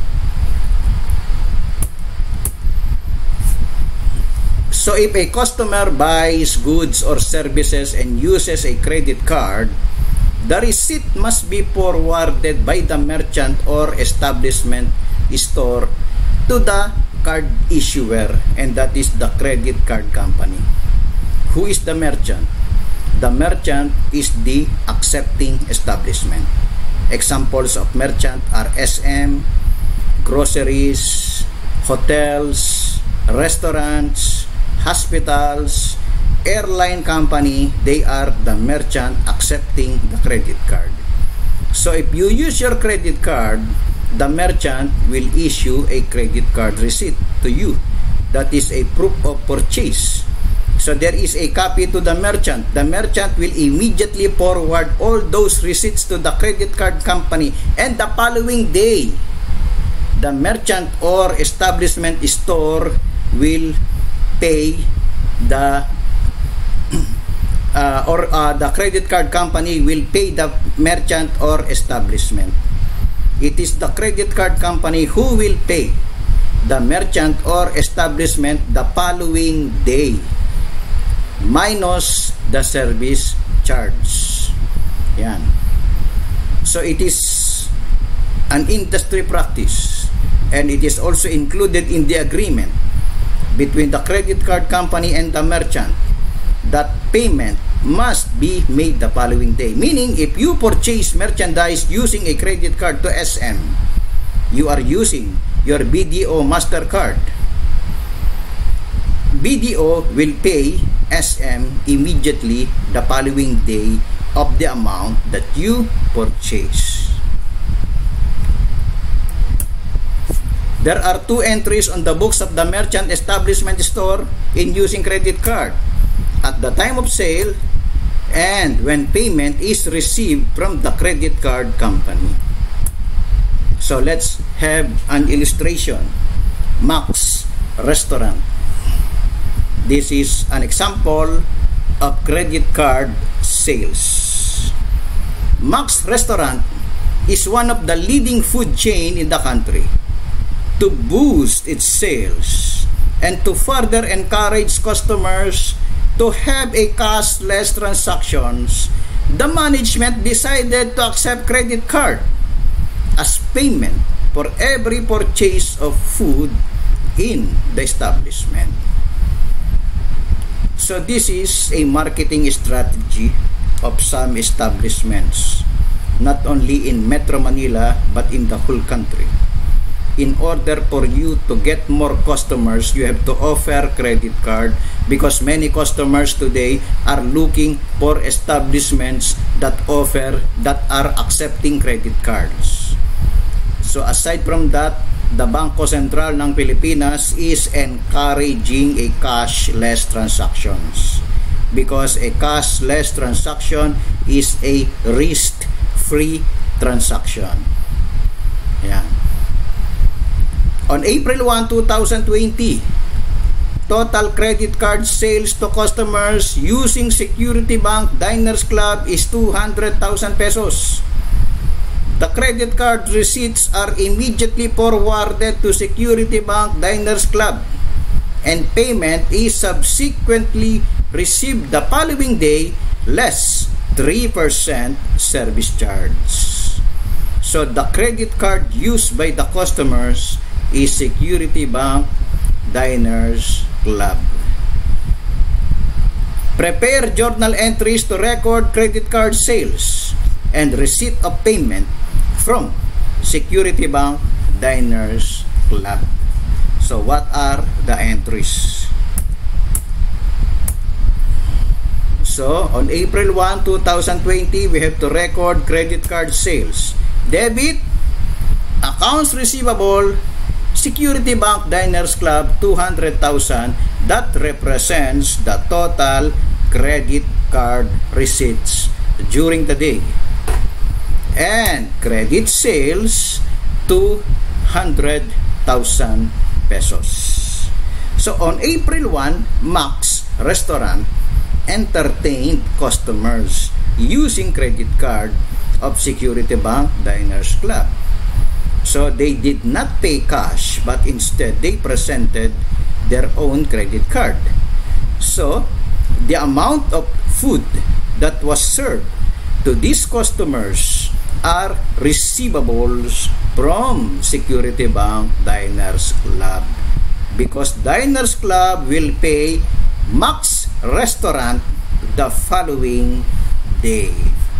So if a customer buys goods or services and uses a credit card, the receipt must be forwarded by the merchant or establishment store to the card issuer, and that is the credit card company. Who is the merchant? The merchant is the accepting establishment. Examples of merchant are S M, groceries, hotels, restaurants, hospitals, airline company. They are the merchant accepting the credit card. So if you use your credit card, the merchant will issue a credit card receipt to you. That is a proof of purchase. So there is a copy to the merchant. The merchant will immediately forward all those receipts to the credit card company, and the following day, the merchant or establishment store will pay the uh, or uh, the credit card company will pay the merchant or establishment. It is the credit card company who will pay the merchant or establishment the following day, minus the service charge. Yan. So it is an industry practice, and it is also included in the agreement between the credit card company and the merchant that payment must be made the following day. Meaning, if you purchase merchandise using a credit card to S M, you are using your B D O MasterCard. B D O will pay S M immediately the following day of the amount that you purchase. There are two entries on the books of the merchant establishment store in using credit card: at the time of sale and when payment is received from the credit card company. So let's have an illustration. Max Restaurant. This is an example of credit card sales. Max Restaurant is one of the leading food chain in the country. To boost its sales and to further encourage customers to have a cashless transactions, the management decided to accept credit card as payment for every purchase of food in the establishment. So this is a marketing strategy of some establishments, not only in Metro Manila but in the whole country. In order for you to get more customers, you have to offer credit card, because many customers today are looking for establishments that offer, that are accepting credit cards. So aside from that, the Bangko Sentral ng Pilipinas is encouraging a cashless transactions, because a cashless transaction is a risk-free transaction. Yeah. On April first, two thousand twenty, total credit card sales to customers using Security Bank Diners Club is two hundred thousand pesos. The credit card receipts are immediately forwarded to Security Bank Diners Club, and payment is subsequently received the following day, less three percent service charge. So the credit card used by the customers is Security Bank Diners Club. Prepare journal entries to record credit card sales and receipt of payment from Security Bank Diners Club. So what are the entries? So on April first, two thousand twenty, we have to record credit card sales. Debit, accounts receivable, Security Bank Diners Club, two hundred thousand. That represents the total credit card receipts during the day. And credit sales, two hundred thousand pesos. So on April first, Max Restaurant entertained customers using credit card of Security Bank Diners Club. So they did not pay cash, but instead they presented their own credit card. So the amount of food that was served to these customers are receivables from Security Bank Diners Club, because Diners Club will pay Max Restaurant the following day.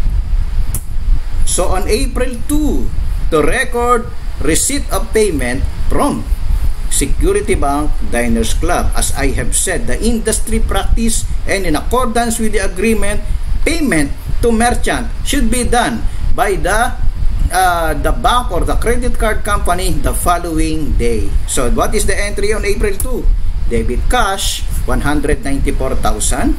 So on April second, to record receipt of payment from Security Bank Diners Club. As I have said, the industry practice and in accordance with the agreement, payment to merchant should be done by the uh, the bank or the credit card company the following day. So what is the entry on April second? Debit cash one hundred ninety-four thousand.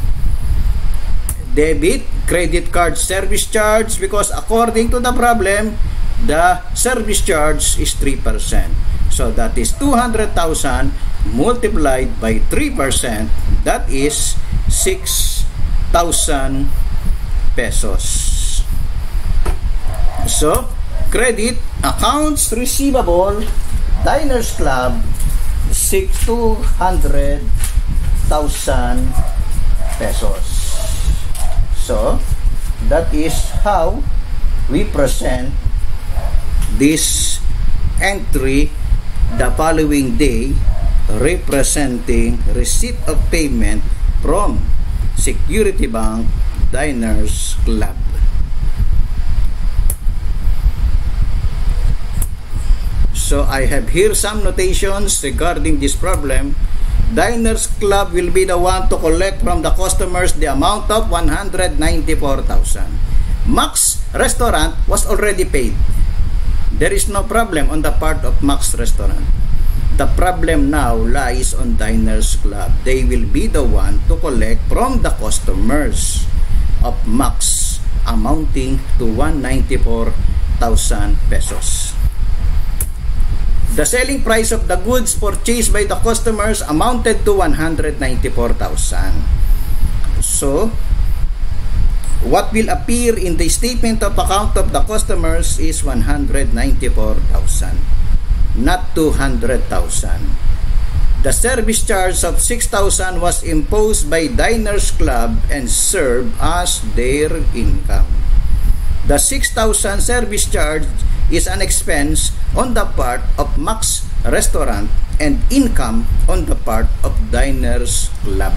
Debit credit card service charge, because according to the problem, the service charge is three percent. So that is two hundred thousand multiplied by three percent. That is six thousand pesos. So, credit accounts receivable, Diners Club, two hundred thousand pesos. So, that is how we present this entry the following day, representing receipt of payment from Security Bank Diners Club. So I have here some notations regarding this problem. Diners Club will be the one to collect from the customers the amount of one hundred ninety-four thousand. Max Restaurant was already paid. There is no problem on the part of Max Restaurant. The problem now lies on Diners Club. They will be the one to collect from the customers of Max, amounting to one hundred ninety-four thousand pesos. The selling price of the goods purchased by the customers amounted to one hundred ninety-four thousand. So, what will appear in the statement of account of the customers is one hundred ninety-four thousand, not two hundred thousand. The service charge of six thousand was imposed by Diners Club and served as their income. The six thousand service charge is an expense on the part of Max Restaurant and income on the part of Diners Club.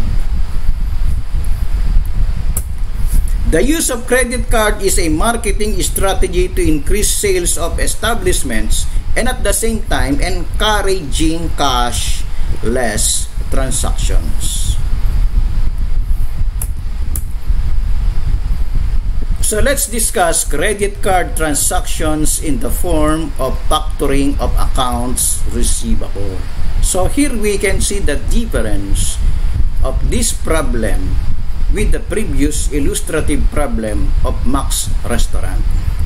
The use of credit card is a marketing strategy to increase sales of establishments and at the same time encouraging cashless transactions. So let's discuss credit card transactions in the form of factoring of accounts receivable. So here we can see the difference of this problem with the previous illustrative problem of Max Restaurant.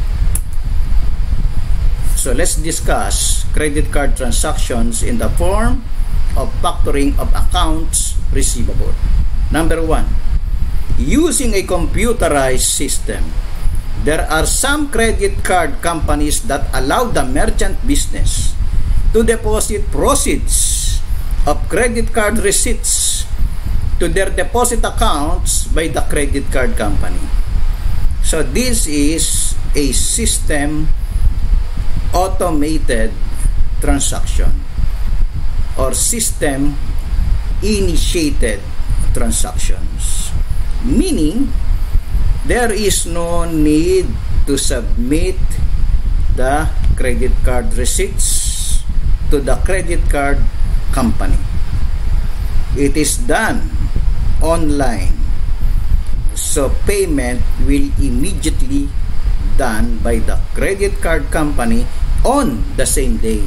So let's discuss credit card transactions in the form of factoring of accounts receivable. Number one, using a computerized system. There are some credit card companies that allow the merchant business to deposit proceeds of credit card receipts to their deposit accounts by the credit card company. So this is a system automated transaction or system initiated transactions, meaning there is no need to submit the credit card receipts to the credit card company. It is done online, so payment will immediately done by the credit card company on the same day.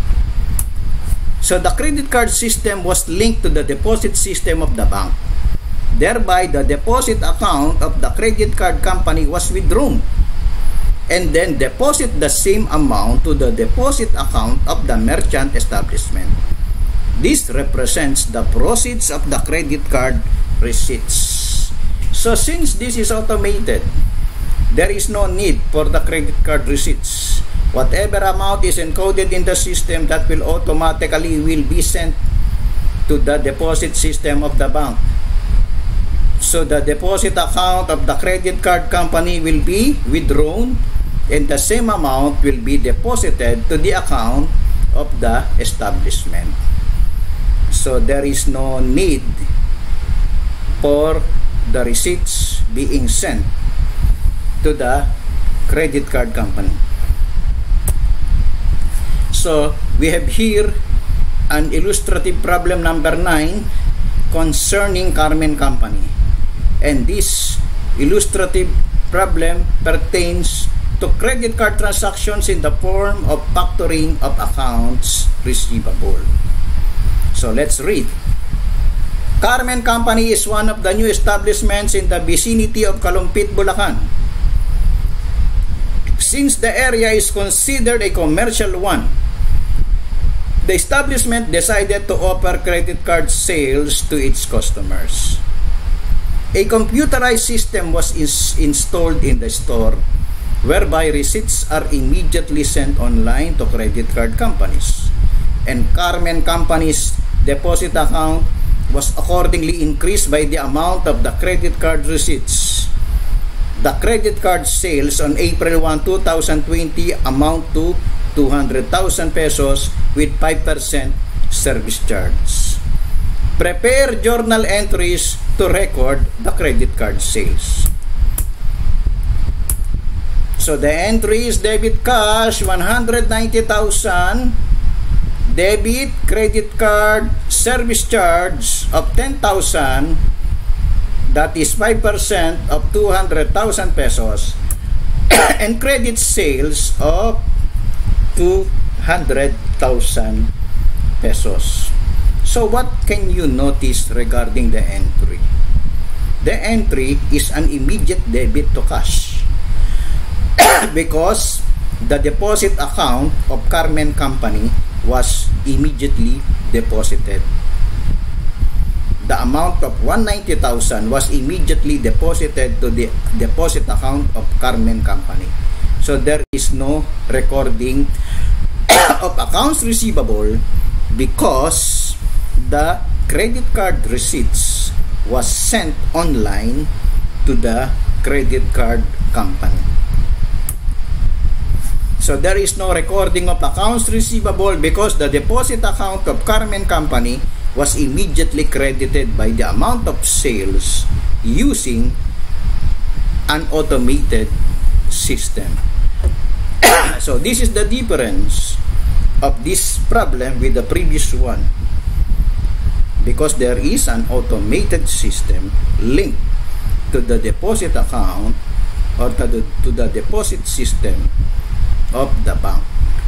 So the credit card system was linked to the deposit system of the bank. Thereby, the deposit account of the credit card company was withdrawn and then deposit the same amount to the deposit account of the merchant establishment. This represents the proceeds of the credit card receipts. So since this is automated, there is no need for the credit card receipts. Whatever amount is encoded in the system, that will automatically will be sent to the deposit system of the bank. So the deposit account of the credit card company will be withdrawn and the same amount will be deposited to the account of the establishment. So there is no need for the receipts being sent to the credit card company. So we have here an illustrative problem number nine concerning Carmen Company, and this illustrative problem pertains to credit card transactions in the form of factoring of accounts receivable. So let's read. Carmen Company is one of the new establishments in the vicinity of Kalumpit, Bulacan. Since the area is considered a commercial one, the establishment decided to offer credit card sales to its customers. A computerized system was is installed in the store whereby receipts are immediately sent online to credit card companies, and Carmen Company's deposit account was accordingly increased by the amount of the credit card receipts. The credit card sales on April first, two thousand twenty amount to two hundred thousand pesos with five percent service charge. Prepare journal entries to record the credit card sales. So the entry is debit cash one hundred ninety thousand, debit credit card service charge of ten thousand, that is five percent of two hundred thousand pesos, and credit sales of two hundred thousand pesos. So what can you notice regarding the entry? The entry is an immediate debit to cash because the deposit account of Carmen Company was immediately deposited. The amount of one hundred ninety thousand was immediately deposited to the deposit account of Carmen Company. So there is no recording of accounts receivable because the credit card receipts was sent online to the credit card company. So there is no recording of accounts receivable because the deposit account of Carmen Company was immediately credited by the amount of sales using an automated system. So this is the difference of this problem with the previous one, because there is an automated system linked to the deposit account or to the, to the deposit system of the bank.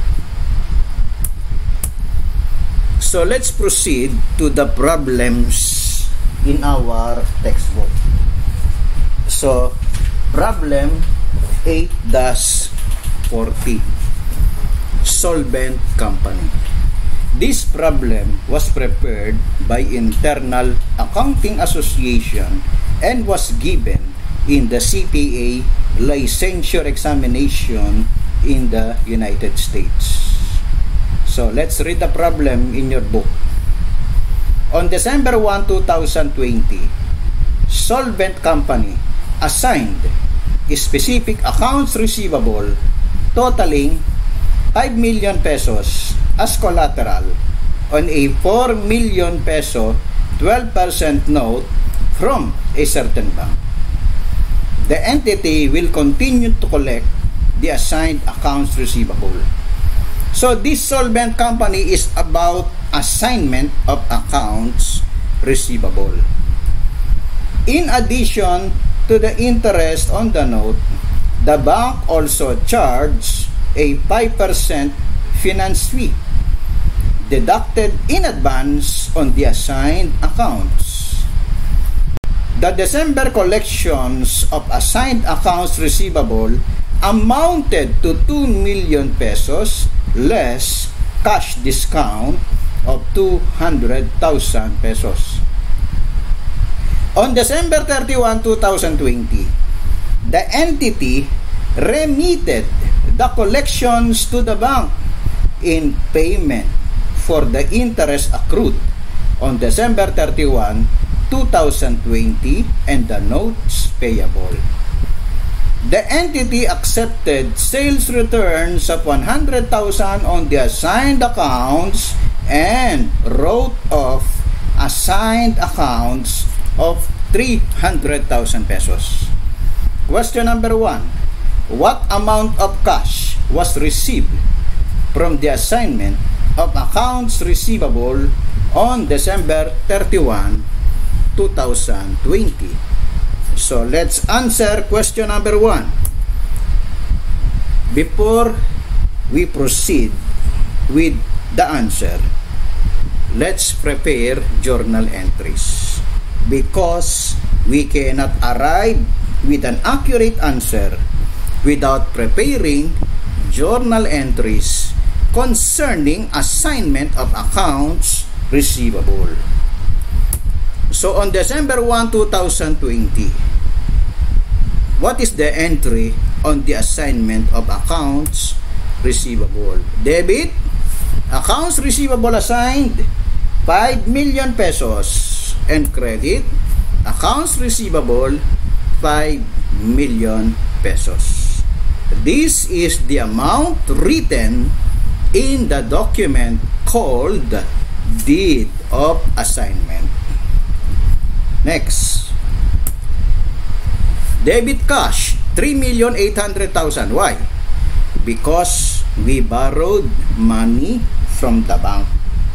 So let's proceed to the problems in our textbook. So problem eight dash forty, Solvent Company. This problem was prepared by Internal Accounting Association and was given in the C P A licensure examination in the United States. So let's read the problem in your book. On December first, two thousand twenty, Solvent Company assigned specific accounts receivable totaling five million pesos as collateral on a four million peso twelve percent note from a certain bank. The entity will continue to collect the assigned accounts receivable. So this Solvent Company is about assignment of accounts receivable. In addition to the interest on the note, the bank also charged a five percent finance fee deducted in advance on the assigned accounts. The December collections of assigned accounts receivable amounted to two million pesos less cash discount of two hundred thousand pesos. On December thirty-first, two thousand twenty, the entity remitted the collections to the bank in payment for the interest accrued on December thirty-first, two thousand twenty and the notes payable. The entity accepted sales returns of one hundred thousand on the assigned accounts and wrote off assigned accounts of three hundred thousand pesos. Question number one. What amount of cash was received from the assignment of accounts receivable on December thirty-first, two thousand twenty? So let's answer question number one. Before we proceed with the answer, let's prepare journal entries, because we cannot arrive with an accurate answer without preparing journal entries concerning assignment of accounts receivable. So on December first, two thousand twenty, what is the entry on the assignment of accounts receivable? Debit, accounts receivable assigned five million pesos, and credit, accounts receivable five million pesos. This is the amount written in the document called Deed of Assignment. Next, debit cash, three million eight hundred thousand. Why? Because we borrowed money from the bank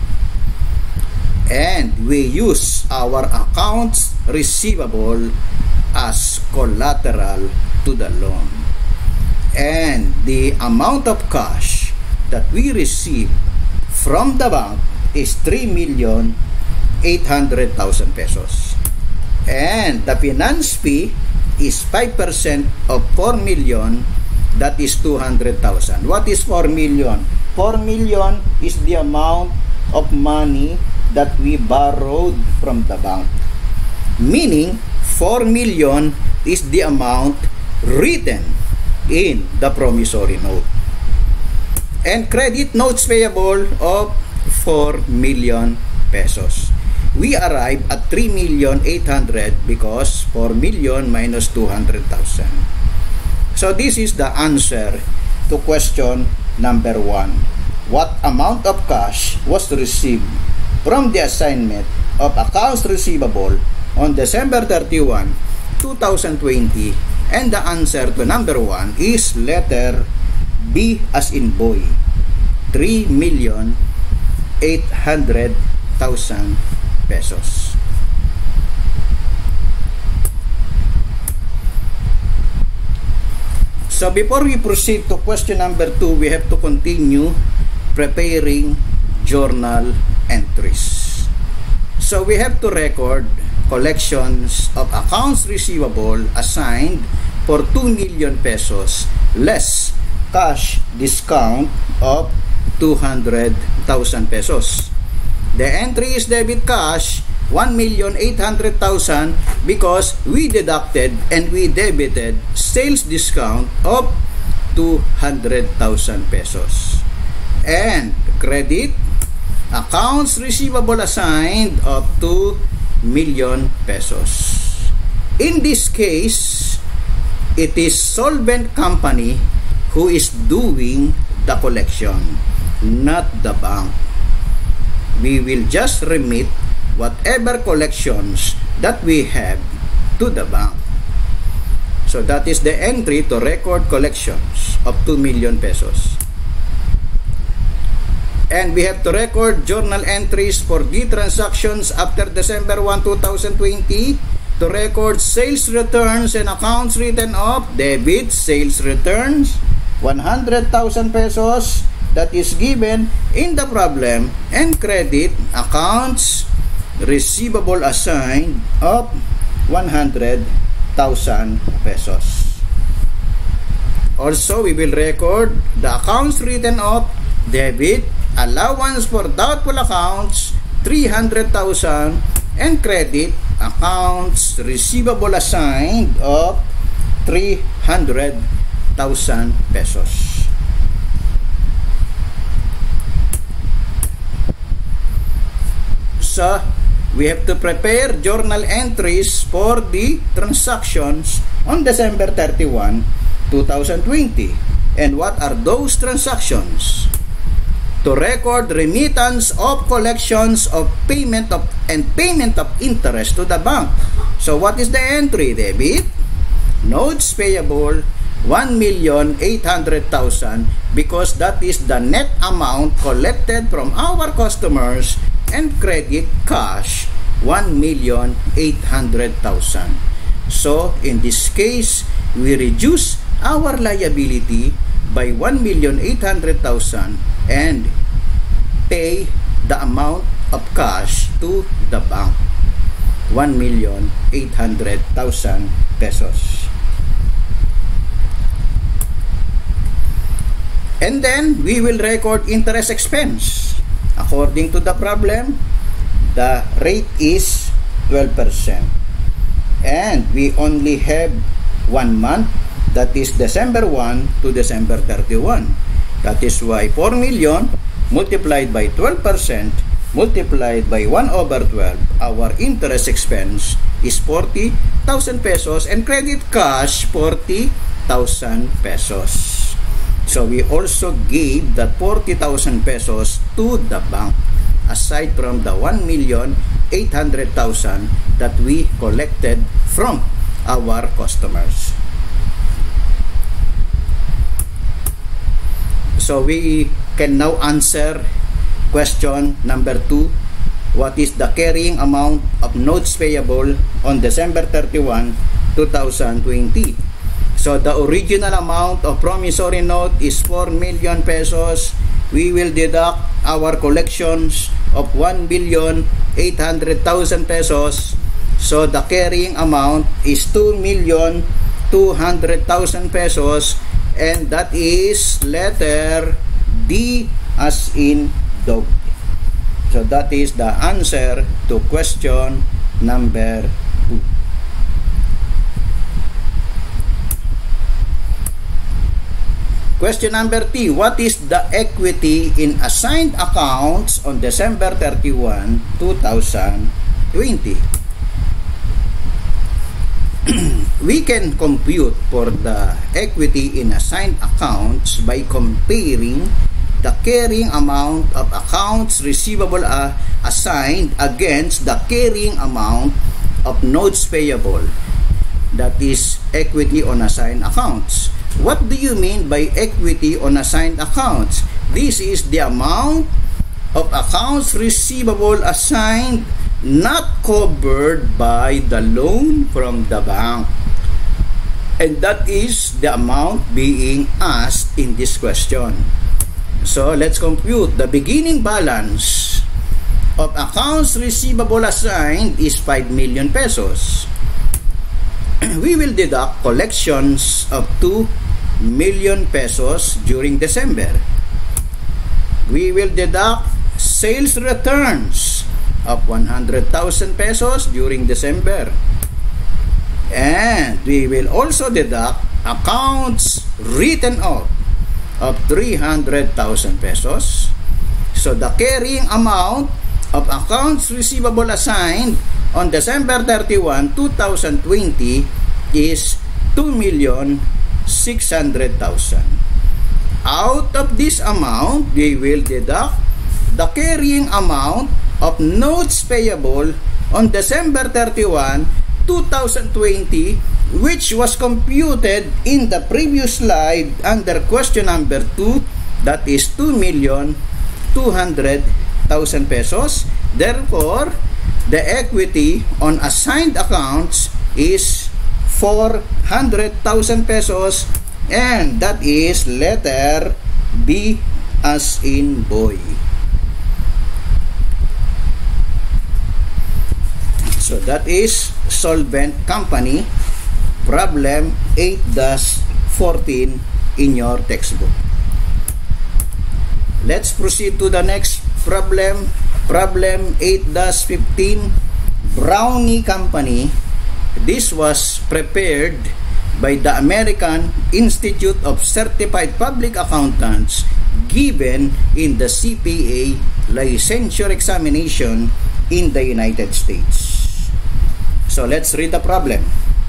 and we use our accounts receivable as collateral to the loan. And the amount of cash that we received from the bank is three million eight hundred thousand pesos. And the finance fee is five percent of four million, that is two hundred thousand. What is four million? four million is the amount of money that we borrowed from the bank. Meaning, four million is the amount written in the promissory note. And credit notes payable of four million pesos. We arrive at three million eight hundred because four million minus two hundred thousand. So this is the answer to question number one. What amount of cash was received from the assignment of accounts receivable on December thirty-first, two thousand twenty? And the answer to number one is letter B as in boy, three million eight hundred thousand pesos. So before we proceed to question number two, we have to continue preparing journal entries. So we have to record collections of accounts receivable assigned for two million pesos less cash discount of two hundred thousand pesos. The entry is debit cash one million eight hundred thousand because we deducted and we debited sales discount of two hundred thousand pesos. And credit, accounts receivable assigned of two million pesos. In this case, it is solvent company who is doing the collection, not the bank. We will just remit whatever collections that we have to the bank. So that is the entry to record collections of two million pesos. And we have to record journal entries for the transactions after December first, two thousand twenty, to record sales returns and accounts written off. Debit sales returns, one hundred thousand pesos, that is given in the problem, and credit accounts receivable assigned of one hundred thousand pesos. Also, we will record the accounts written off. Debit, allowance for doubtful accounts, three hundred thousand, and credit accounts receivable assigned of three hundred thousand pesos. So, we have to prepare journal entries for the transactions on December thirty-first, two thousand twenty. And what are those transactions? To record remittance of collections of payment of and payment of interest to the bank. So what is the entry? Debit, notes payable, one million eight hundred thousand, because that is the net amount collected from our customers, and credit cash, one million eight hundred thousand. So in this case, we reduce our liability by one million eight hundred thousand and pay the amount of cash to the bank, one million eight hundred thousand pesos. And then we will record interest expense. According to the problem, the rate is twelve percent. And we only have one month, that is December first to December thirty-first. That is why four million multiplied by twelve percent multiplied by one over twelve, our interest expense is forty thousand pesos, and credit cash forty thousand pesos. So we also gave that forty thousand pesos to the bank, aside from the one million eight hundred thousand that we collected from our customers. So we can now answer question number two. What is the carrying amount of notes payable on December thirty-first, two thousand twenty? So the original amount of promissory note is four million pesos. We will deduct our collections of one billion eight hundred thousand pesos. So the carrying amount is two million two hundred thousand pesos, and that is letter D as in dog. So that is the answer to question number two. Question number three. What is the equity in assigned accounts on December thirty-first, two thousand twenty? We can compute for the equity in assigned accounts by comparing the carrying amount of accounts receivable uh, assigned against the carrying amount of notes payable. That is equity on assigned accounts. What do you mean by equity on assigned accounts? This is the amount of accounts receivable assigned not covered by the loan from the bank. And that is the amount being asked in this question. So let's compute. The beginning balance of accounts receivable assigned is five million pesos. We will deduct collections of two million pesos during December. We will deduct sales returns of one hundred thousand pesos during December. And we will also deduct accounts written off of three hundred thousand pesos. So the carrying amount of accounts receivable assigned on December thirty-first, two thousand twenty is two million six hundred thousand. Out of this amount, we will deduct the carrying amount of notes payable on December thirty-first, two thousand twenty, which was computed in the previous slide under question number two, that is two million two hundred thousand pesos. Therefore, the equity on assigned accounts is four hundred thousand pesos, and that is letter B as in boy. So that is Solvent Company, problem eight dash fourteen in your textbook. Let's proceed to the next problem, problem eight dash fifteen, Brownie Company. This was prepared by the American Institute of Certified Public Accountants, given in the C P A licensure examination in the United States. So let's read the problem.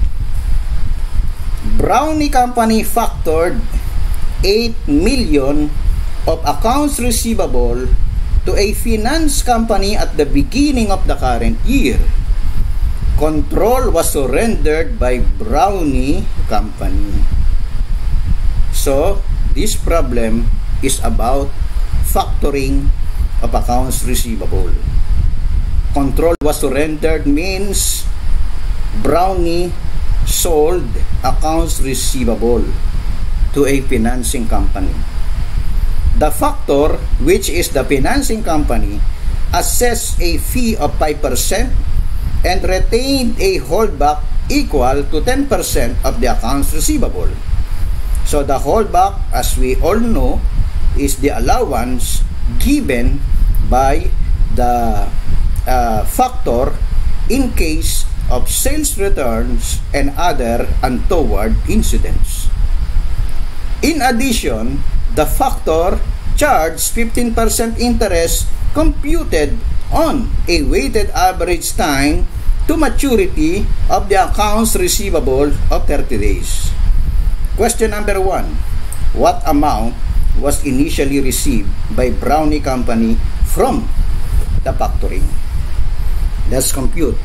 Brownie Company factored eight million of accounts receivable to a finance company at the beginning of the current year. Control was surrendered by Brownie Company. So, this problem is about factoring of accounts receivable. Control was surrendered means Brownie sold accounts receivable to a financing company. The factor, which is the financing company, assessed a fee of five percent and retained a holdback equal to ten percent of the accounts receivable. So the holdback, as we all know, is the allowance given by the uh, factor in case of sales returns and other untoward incidents. In addition, the factor charged fifteen percent interest computed on a weighted average time to maturity of the accounts receivable of thirty days. Question number one. What amount was initially received by Brownie Company from the factoring? Let's compute.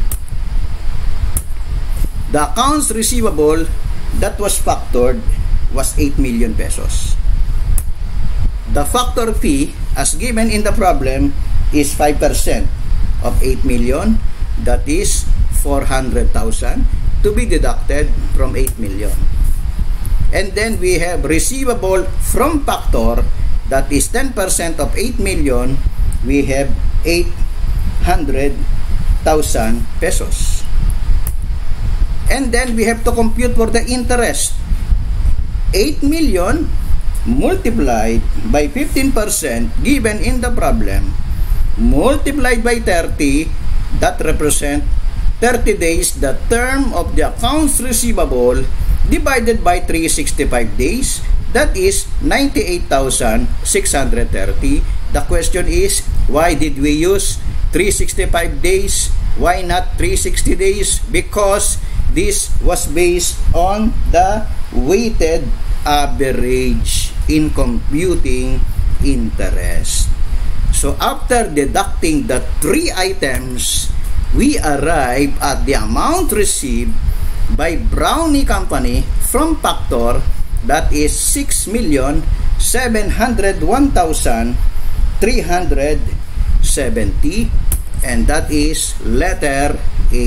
The accounts receivable that was factored was eight million pesos. The factor fee, as given in the problem, is five percent of eight million, that is four hundred thousand, to be deducted from eight million. And then we have receivable from factor, that is ten percent of eight million, we have eight hundred thousand pesos. And then we have to compute for the interest. eight million multiplied by fifteen percent given in the problem, multiplied by thirty, that represent thirty days, the term of the accounts receivable, divided by three hundred sixty-five days, that is ninety-eight thousand six hundred thirty. The question is, why did we use three hundred sixty-five days? Why not three hundred sixty days? Because this was based on the weighted average in computing interest. So after deducting the three items, we arrive at the amount received by Brownie Company from factor, that is six million seven hundred one thousand three hundred seventy, and that is letter A.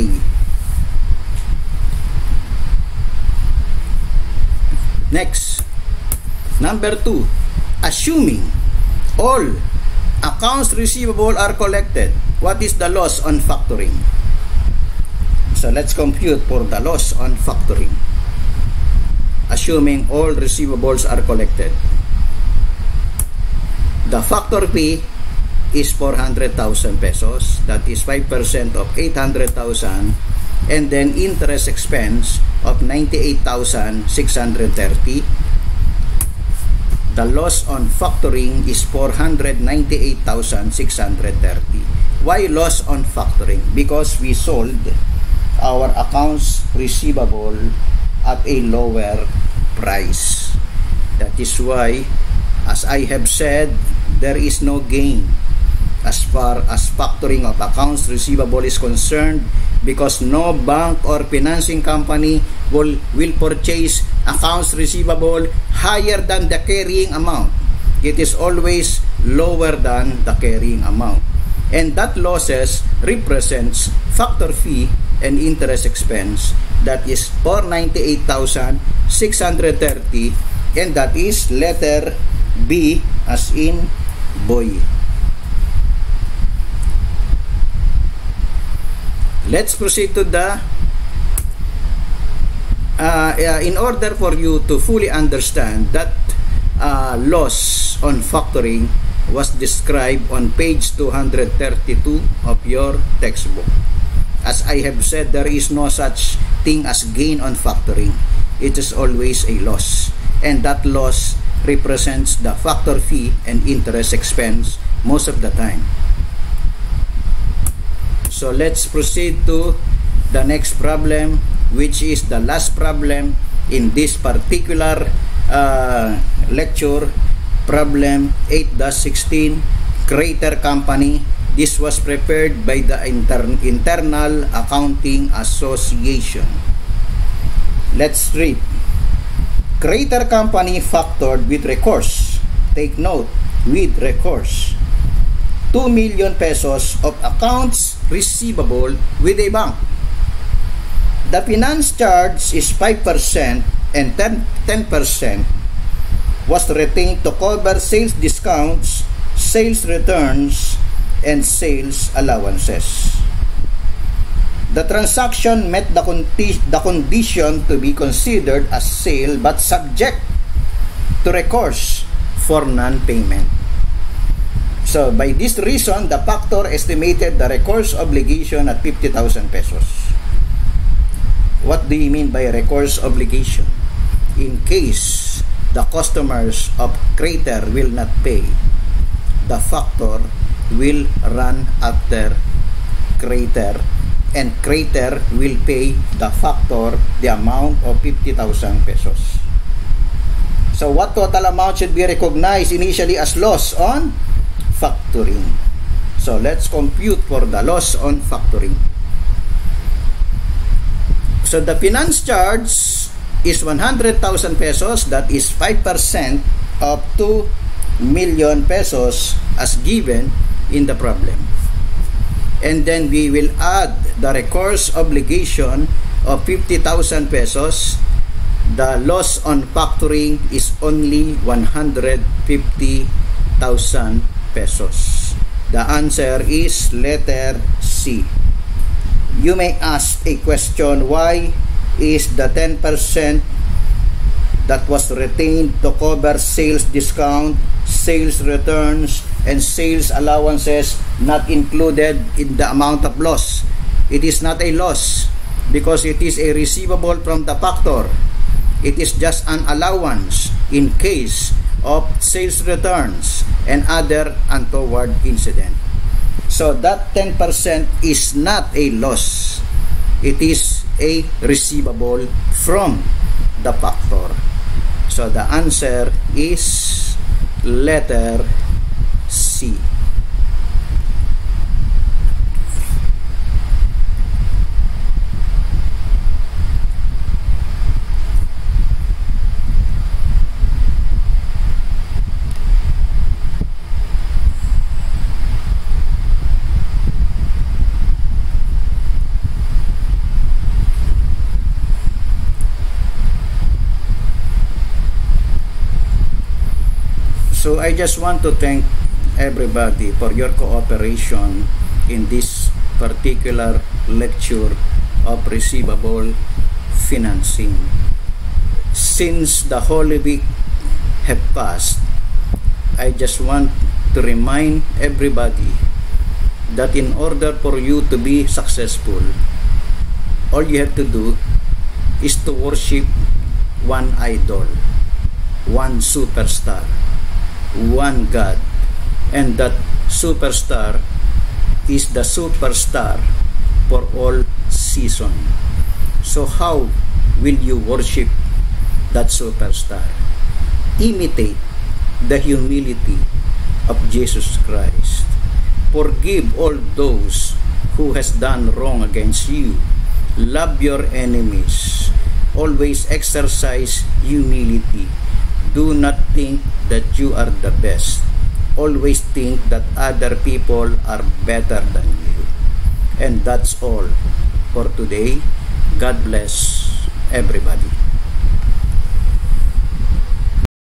Next, number two, assuming all accounts receivable are collected, what is the loss on factoring? So let's compute for the loss on factoring. Assuming all receivables are collected, the factor fee is four hundred thousand pesos, that is five percent of eight hundred thousand, and then interest expense of ninety-eight thousand six hundred thirty. The loss on factoring is four hundred ninety-eight thousand six hundred thirty. Why loss on factoring? Because we sold our accounts receivable at a lower price. That is why, as I have said, there is no gain as far as factoring of accounts receivable is concerned, because no bank or financing company will, will purchase accounts receivable higher than the carrying amount. It is always lower than the carrying amount. And that losses represents factor fee and interest expense, that is four hundred ninety-eight thousand six hundred thirty, and that is letter B as in boy. Let's proceed to the uh, uh, in order for you to fully understand that uh, loss on factoring was described on page two hundred thirty-two of your textbook. As I have said, there is no such thing as gain on factoring. It is always a loss, and that loss represents the factor fee and interest expense most of the time. So let's proceed to the next problem, which is the last problem in this particular uh, lecture, problem eight dash sixteen, Crater Company. This was prepared by the Inter Internal Accounting Association. Let's read. Crater Company factored with recourse. Take note, with recourse. two million pesos of accounts receivable with a bank. The finance charge is five percent and ten percent was retained to cover sales discounts, sales returns, and sales allowances. The transaction met the, condi the condition to be considered as sale but subject to recourse for non-payment. So, by this reason, the factor estimated the recourse obligation at fifty thousand pesos. What do you mean by recourse obligation? In case the customers of Crater will not pay, the factor will run after Crater, and Crater will pay the factor the amount of fifty thousand pesos. So, what total amount should be recognized initially as loss on factoring? So let's compute for the loss on factoring. So the finance charge is one hundred thousand pesos, that is five percent of two million pesos as given in the problem. And then we will add the recourse obligation of fifty thousand pesos. The loss on factoring is only one hundred fifty thousand pesos. The answer is letter C. You may ask a question, why is the ten percent that was retained to cover sales discount, sales returns, and sales allowances not included in the amount of loss? It is not a loss because it is a receivable from the factor. It is just an allowance in case of sales returns and other untoward incident. So that ten percent is not a loss. It is a receivable from the factor. So the answer is letter C. So I just want to thank everybody for your cooperation in this particular lecture of receivable financing. Since the Holy Week have passed, I just want to remind everybody that in order for you to be successful, all you have to do is to worship one idol, one superstar, one God, and that superstar is the superstar for all season. So how will you worship that superstar? Imitate the humility of Jesus Christ. Forgive all those who has done wrong against you. Love your enemies. Always exercise humility. Do not think that you are the best. Always think that other people are better than you. And that's all for today. God bless everybody.